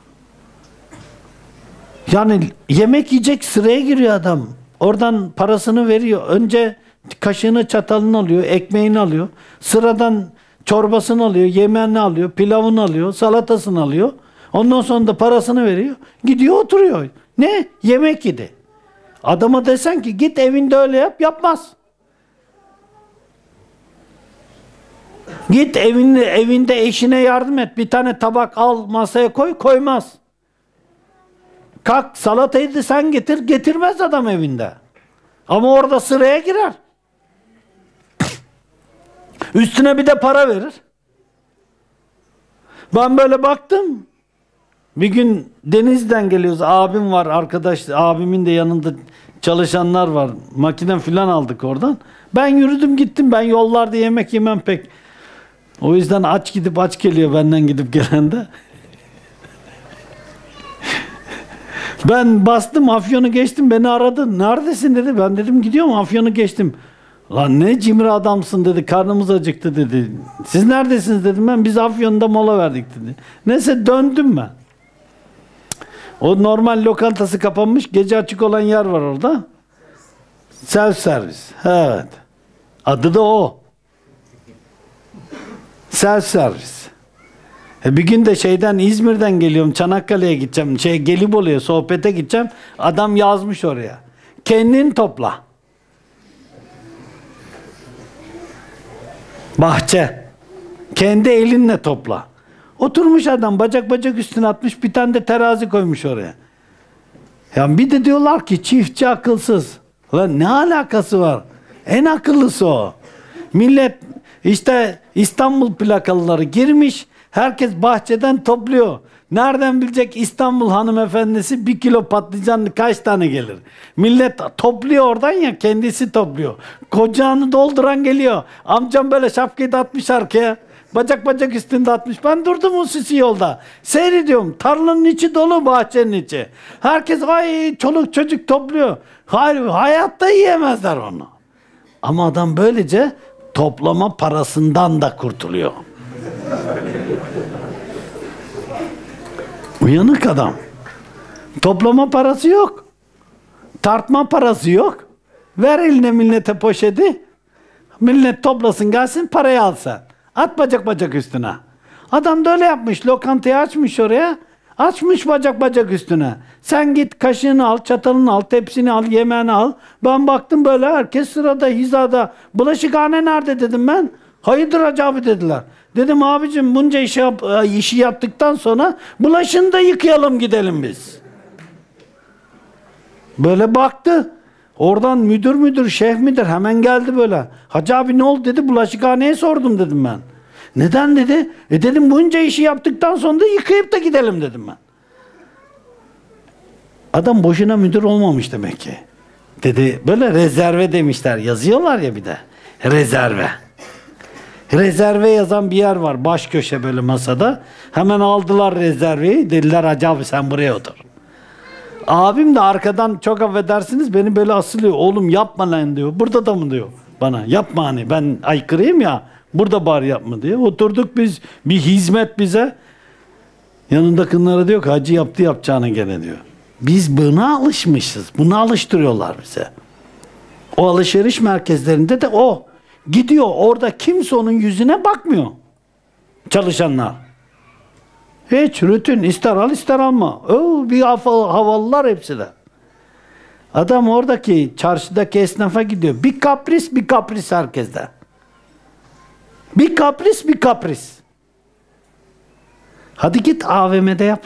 Yani yemek yiyecek, sıraya giriyor adam. Oradan parasını veriyor. Önce kaşığını, çatalını alıyor, ekmeğini alıyor. Sıradan çorbasını alıyor, yemeğini alıyor, pilavını alıyor, salatasını alıyor. Ondan sonra da parasını veriyor. Gidiyor oturuyor. Ne? Yemek yedi. Adama desen ki git evinde öyle yap, yapmaz. Git evinde, evinde eşine yardım et. Bir tane tabak al masaya koy, koymaz. Kalk salatayı da sen getir, getirmez adam evinde. Ama orada sıraya girer. Üstüne bir de para verir. Ben böyle baktım. Bir gün Denizli'den geliyoruz. Abim var, arkadaş. Abimin de yanında çalışanlar var. Makine filan aldık oradan. Ben yürüdüm gittim. Ben yollarda yemek yemem pek. O yüzden aç gidip aç geliyor benden gidip gelen de. Ben bastım, Afyon'u geçtim, beni aradı. Neredesin dedi. Ben dedim gidiyorum, Afyon'u geçtim. Lan ne cimri adamsın dedi. Karnımız acıktı dedi. Siz neredesiniz dedim ben. Biz Afyon'da mola verdik dedi. Neyse döndüm ben. O normal lokantası kapanmış. Gece açık olan yer var orada. Self servis. Evet. Adı da o. Self servis. E bir gün de şeyden İzmir'den geliyorum. Çanakkale'ye gideceğim. Şey Gelibolu'ya sohbete gideceğim. Adam yazmış oraya. Kendin topla. Bahçe. Kendi elinle topla. Oturmuş adam bacak bacak üstüne atmış, bir tane de terazi koymuş oraya. Ya bir de diyorlar ki çiftçi akılsız. Lan ne alakası var? En akıllısı o. Millet işte İstanbul plakalıları girmiş, herkes bahçeden topluyor. Nereden bilecek İstanbul hanımefendisi bir kilo patlıcan kaç tane gelir? Millet topluyor oradan ya, kendisi topluyor. Kocağını dolduran geliyor. Amcam böyle şapkayı da atmış arkaya. Bacak bacak üstünde atmış. Ben durdum o sisi yolda. Seyrediyorum. Tarlanın içi dolu, bahçenin içi. Herkes ay çoluk çocuk topluyor. Hayır, hayatta yiyemezler onu. Ama adam böylece toplama parasından da kurtuluyor. Uyanık adam. Toplama parası yok. Tartma parası yok. Ver eline millete poşeti. Millet toplasın gelsin, parayı al sen. At bacak bacak üstüne. Adam da öyle yapmış. Lokantayı açmış oraya. Açmış bacak bacak üstüne. Sen git kaşığını al, çatalını al, tepsini al, yemeğini al. Ben baktım böyle herkes sırada, hizada. Bulaşıkhane nerede dedim ben. Hayırdır Hacı abi dediler. Dedim abicim bunca işi, yap, işi yaptıktan sonra bulaşını da yıkayalım gidelim biz. Böyle baktı. Oradan müdür müdür, şef midir hemen geldi böyle. Hacı abi ne oldu dedi. Bulaşıkhaneye sordum dedim ben. Neden dedi? E dedim bunca işi yaptıktan sonra da yıkayıp da gidelim dedim ben. Adam boşuna müdür olmamış demek ki. Dedi böyle rezerve demişler. Yazıyorlar ya bir de. Rezerve. Rezerve yazan bir yer var. Baş köşe böyle masada. Hemen aldılar rezerveyi. Dediler Hacı abi sen buraya otur. Abim de arkadan çok affedersiniz beni böyle asılıyor. Oğlum yapma lan diyor. Burada da mı diyor bana. Yapma hani ben aykırıyım ya. Burada bari yapma diye. Oturduk biz. Bir hizmet bize. Yanındakilere diyor ki hacı yaptı yapacağını gene diyor. Biz buna alışmışız. Buna alıştırıyorlar bize. O alışveriş merkezlerinde de o. Gidiyor orada kimse onun yüzüne bakmıyor. Çalışanlar. Hiç rutin ister al ister alma. Oo, bir havalılar hepsi de. Adam oradaki çarşıdaki esnafa gidiyor. Bir kapris bir kapris herkeste. Bir kapris bir kapris. Hadi git A V M'de yap.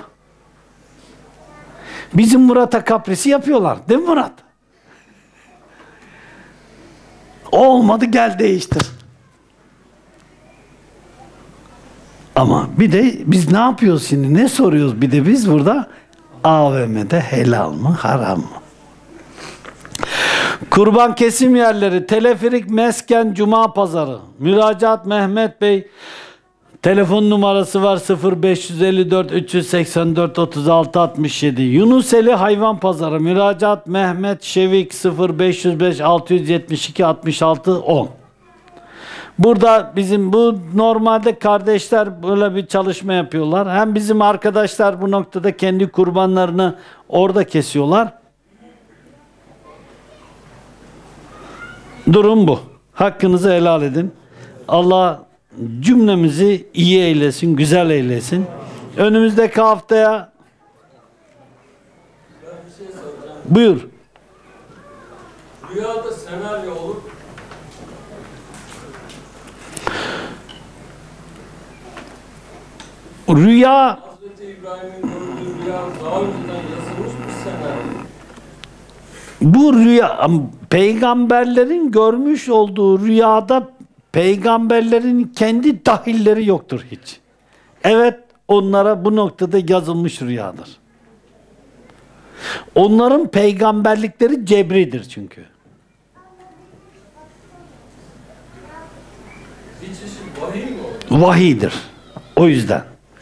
Bizim Murat'a kaprisi yapıyorlar. Değil mi Murat? Olmadı gel değiştir. Ama bir de biz ne yapıyoruz şimdi? Ne soruyoruz bir de biz burada? A V M'de helal mı haram mı? Kurban kesim yerleri, teleferik, mesken, cuma pazarı. Müracaat Mehmet Bey. Telefon numarası var sıfır beş elli dört üç seksen dört otuz altı altmış yedi. Yunuseli Hayvan Pazarı. Müracaat Mehmet Şevik sıfır beş yüz beş altı yüz yetmiş iki altmış altı on. Burada bizim bu normalde kardeşler böyle bir çalışma yapıyorlar. Hem bizim arkadaşlar bu noktada kendi kurbanlarını orada kesiyorlar. Durum bu. Hakkınızı helal edin. Allah cümlemizi iyi eylesin, güzel eylesin. Önümüzdeki haftaya bir şey soracağım. Buyur. Rüyada senaryo olur. Rüya Hazreti İbrahim'in gördüğü rüya daha önceden yazılmış bir senaryo. bu rüya peygamberlerin görmüş olduğu rüyada peygamberlerin kendi dahilleri yoktur hiç. Evet onlara bu noktada yazılmış rüyadır. Onların peygamberlikleri cebridir çünkü. Bir çeşit vahiy mi olur? Vahiydir. O yüzden.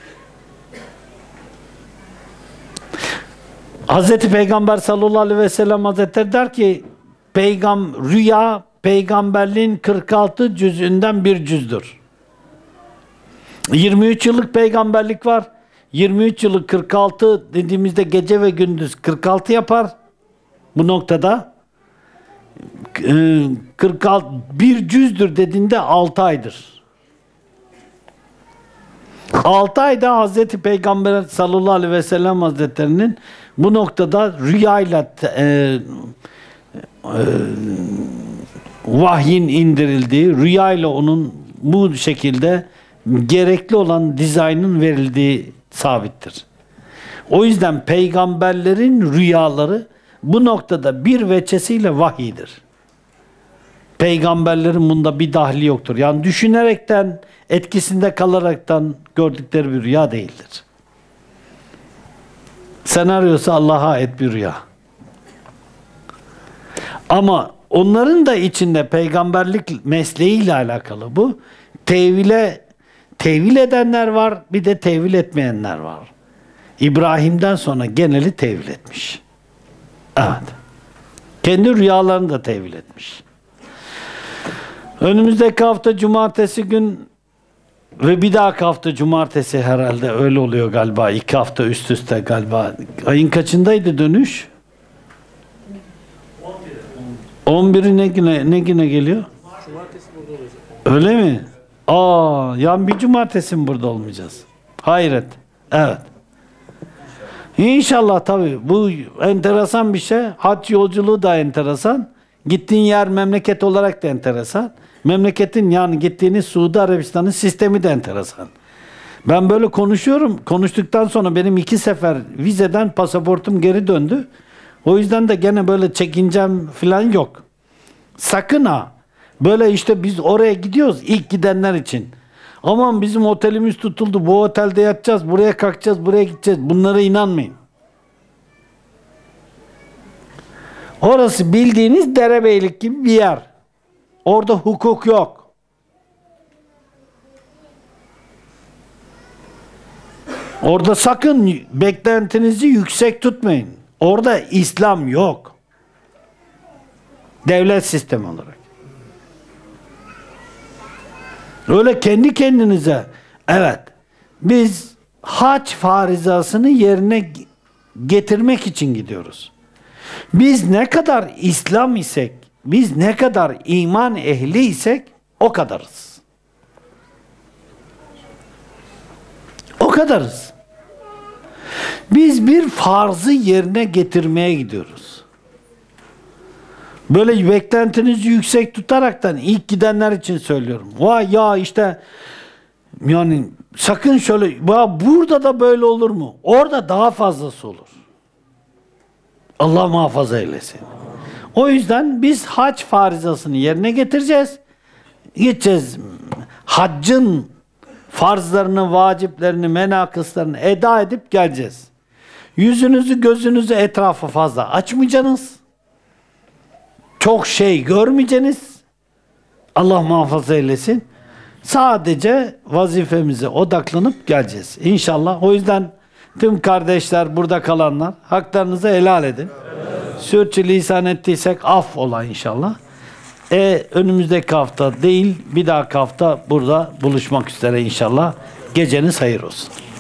Hazreti Peygamber sallallahu aleyhi ve sellem Hazretleri der ki peygam rüya peygamberliğin kırk altı cüzünden bir cüzdür. yirmi üç yıllık peygamberlik var. yirmi üç yıllık kırk altı dediğimizde gece ve gündüz kırk altı yapar. Bu noktada kırk altı bir cüzdür dediğinde altı aydır. altı ayda Hazreti Peygamber sallallahu aleyhi ve sellem Hazretlerinin bu noktada rüyayla e, e, vahyin indirildiği, rüyayla onun bu şekilde gerekli olan dizaynın verildiği sabittir. O yüzden peygamberlerin rüyaları bu noktada bir veçesiyle vahiydir. Peygamberlerin bunda bir dahli yoktur. Yani düşünerekten, etkisinde kalaraktan gördükleri bir rüya değildir. Senaryosu Allah'a ait bir rüya. Ama onların da içinde peygamberlik mesleğiyle alakalı bu. Tevile, tevil edenler var, bir de tevil etmeyenler var. İbrahim'den sonra geneli tevil etmiş. Evet. Kendi rüyalarını da tevil etmiş. Önümüzdeki hafta cumartesi gün Ve bir dahaki hafta cumartesi herhalde öyle oluyor galiba. İki hafta üst üste galiba. Ayın kaçındaydı dönüş? on biri ne güne, ne güne geliyor? Cumartesi burada olacak. Öyle mi? Aa, yani bir cumartesi mi burada olmayacağız? Hayret. Evet. İnşallah tabii. Bu enteresan bir şey. Hac yolculuğu da enteresan. Gittiğin yer memleket olarak da enteresan. Memleketin yani gittiğiniz Suudi Arabistan'ın sistemi de enteresan. Ben böyle konuşuyorum. Konuştuktan sonra benim iki sefer vizeden pasaportum geri döndü. O yüzden de gene böyle çekincem falan yok. Sakın ha. Böyle işte biz oraya gidiyoruz ilk gidenler için. Aman bizim otelimiz tutuldu. Bu otelde yatacağız. Buraya kalkacağız. Buraya gideceğiz. Bunlara inanmayın. Orası bildiğiniz derebeylik gibi bir yer. Orada hukuk yok. Orada sakın beklentinizi yüksek tutmayın. Orada İslam yok. Devlet sistemi olarak. Öyle kendi kendinize, evet, biz hac farizasını yerine getirmek için gidiyoruz. Biz ne kadar İslam isek, biz ne kadar iman ehli isek o kadarız. O kadarız. Biz bir farzı yerine getirmeye gidiyoruz. Böyle beklentinizi yüksek tutaraktan ilk gidenler için söylüyorum. Vay ya işte yani sakın şöyle ya burada da böyle olur mu? Orada daha fazlası olur. Allah muhafaza eylesin. O yüzden biz hac farizasını yerine getireceğiz. Gideceğiz. Haccın farzlarını, vaciplerini, menakıslarını eda edip geleceğiz. Yüzünüzü, gözünüzü etrafa fazla açmayacaksınız. Çok şey görmeyeceksiniz. Allah muhafaza eylesin. Sadece vazifemize odaklanıp geleceğiz. İnşallah. O yüzden tüm kardeşler, burada kalanlar haklarınızı helal edin. Evet. Sürçülisan ettiysek affola inşallah. E, önümüzdeki hafta değil, bir dahaki hafta burada buluşmak üzere inşallah. Geceniz hayır olsun.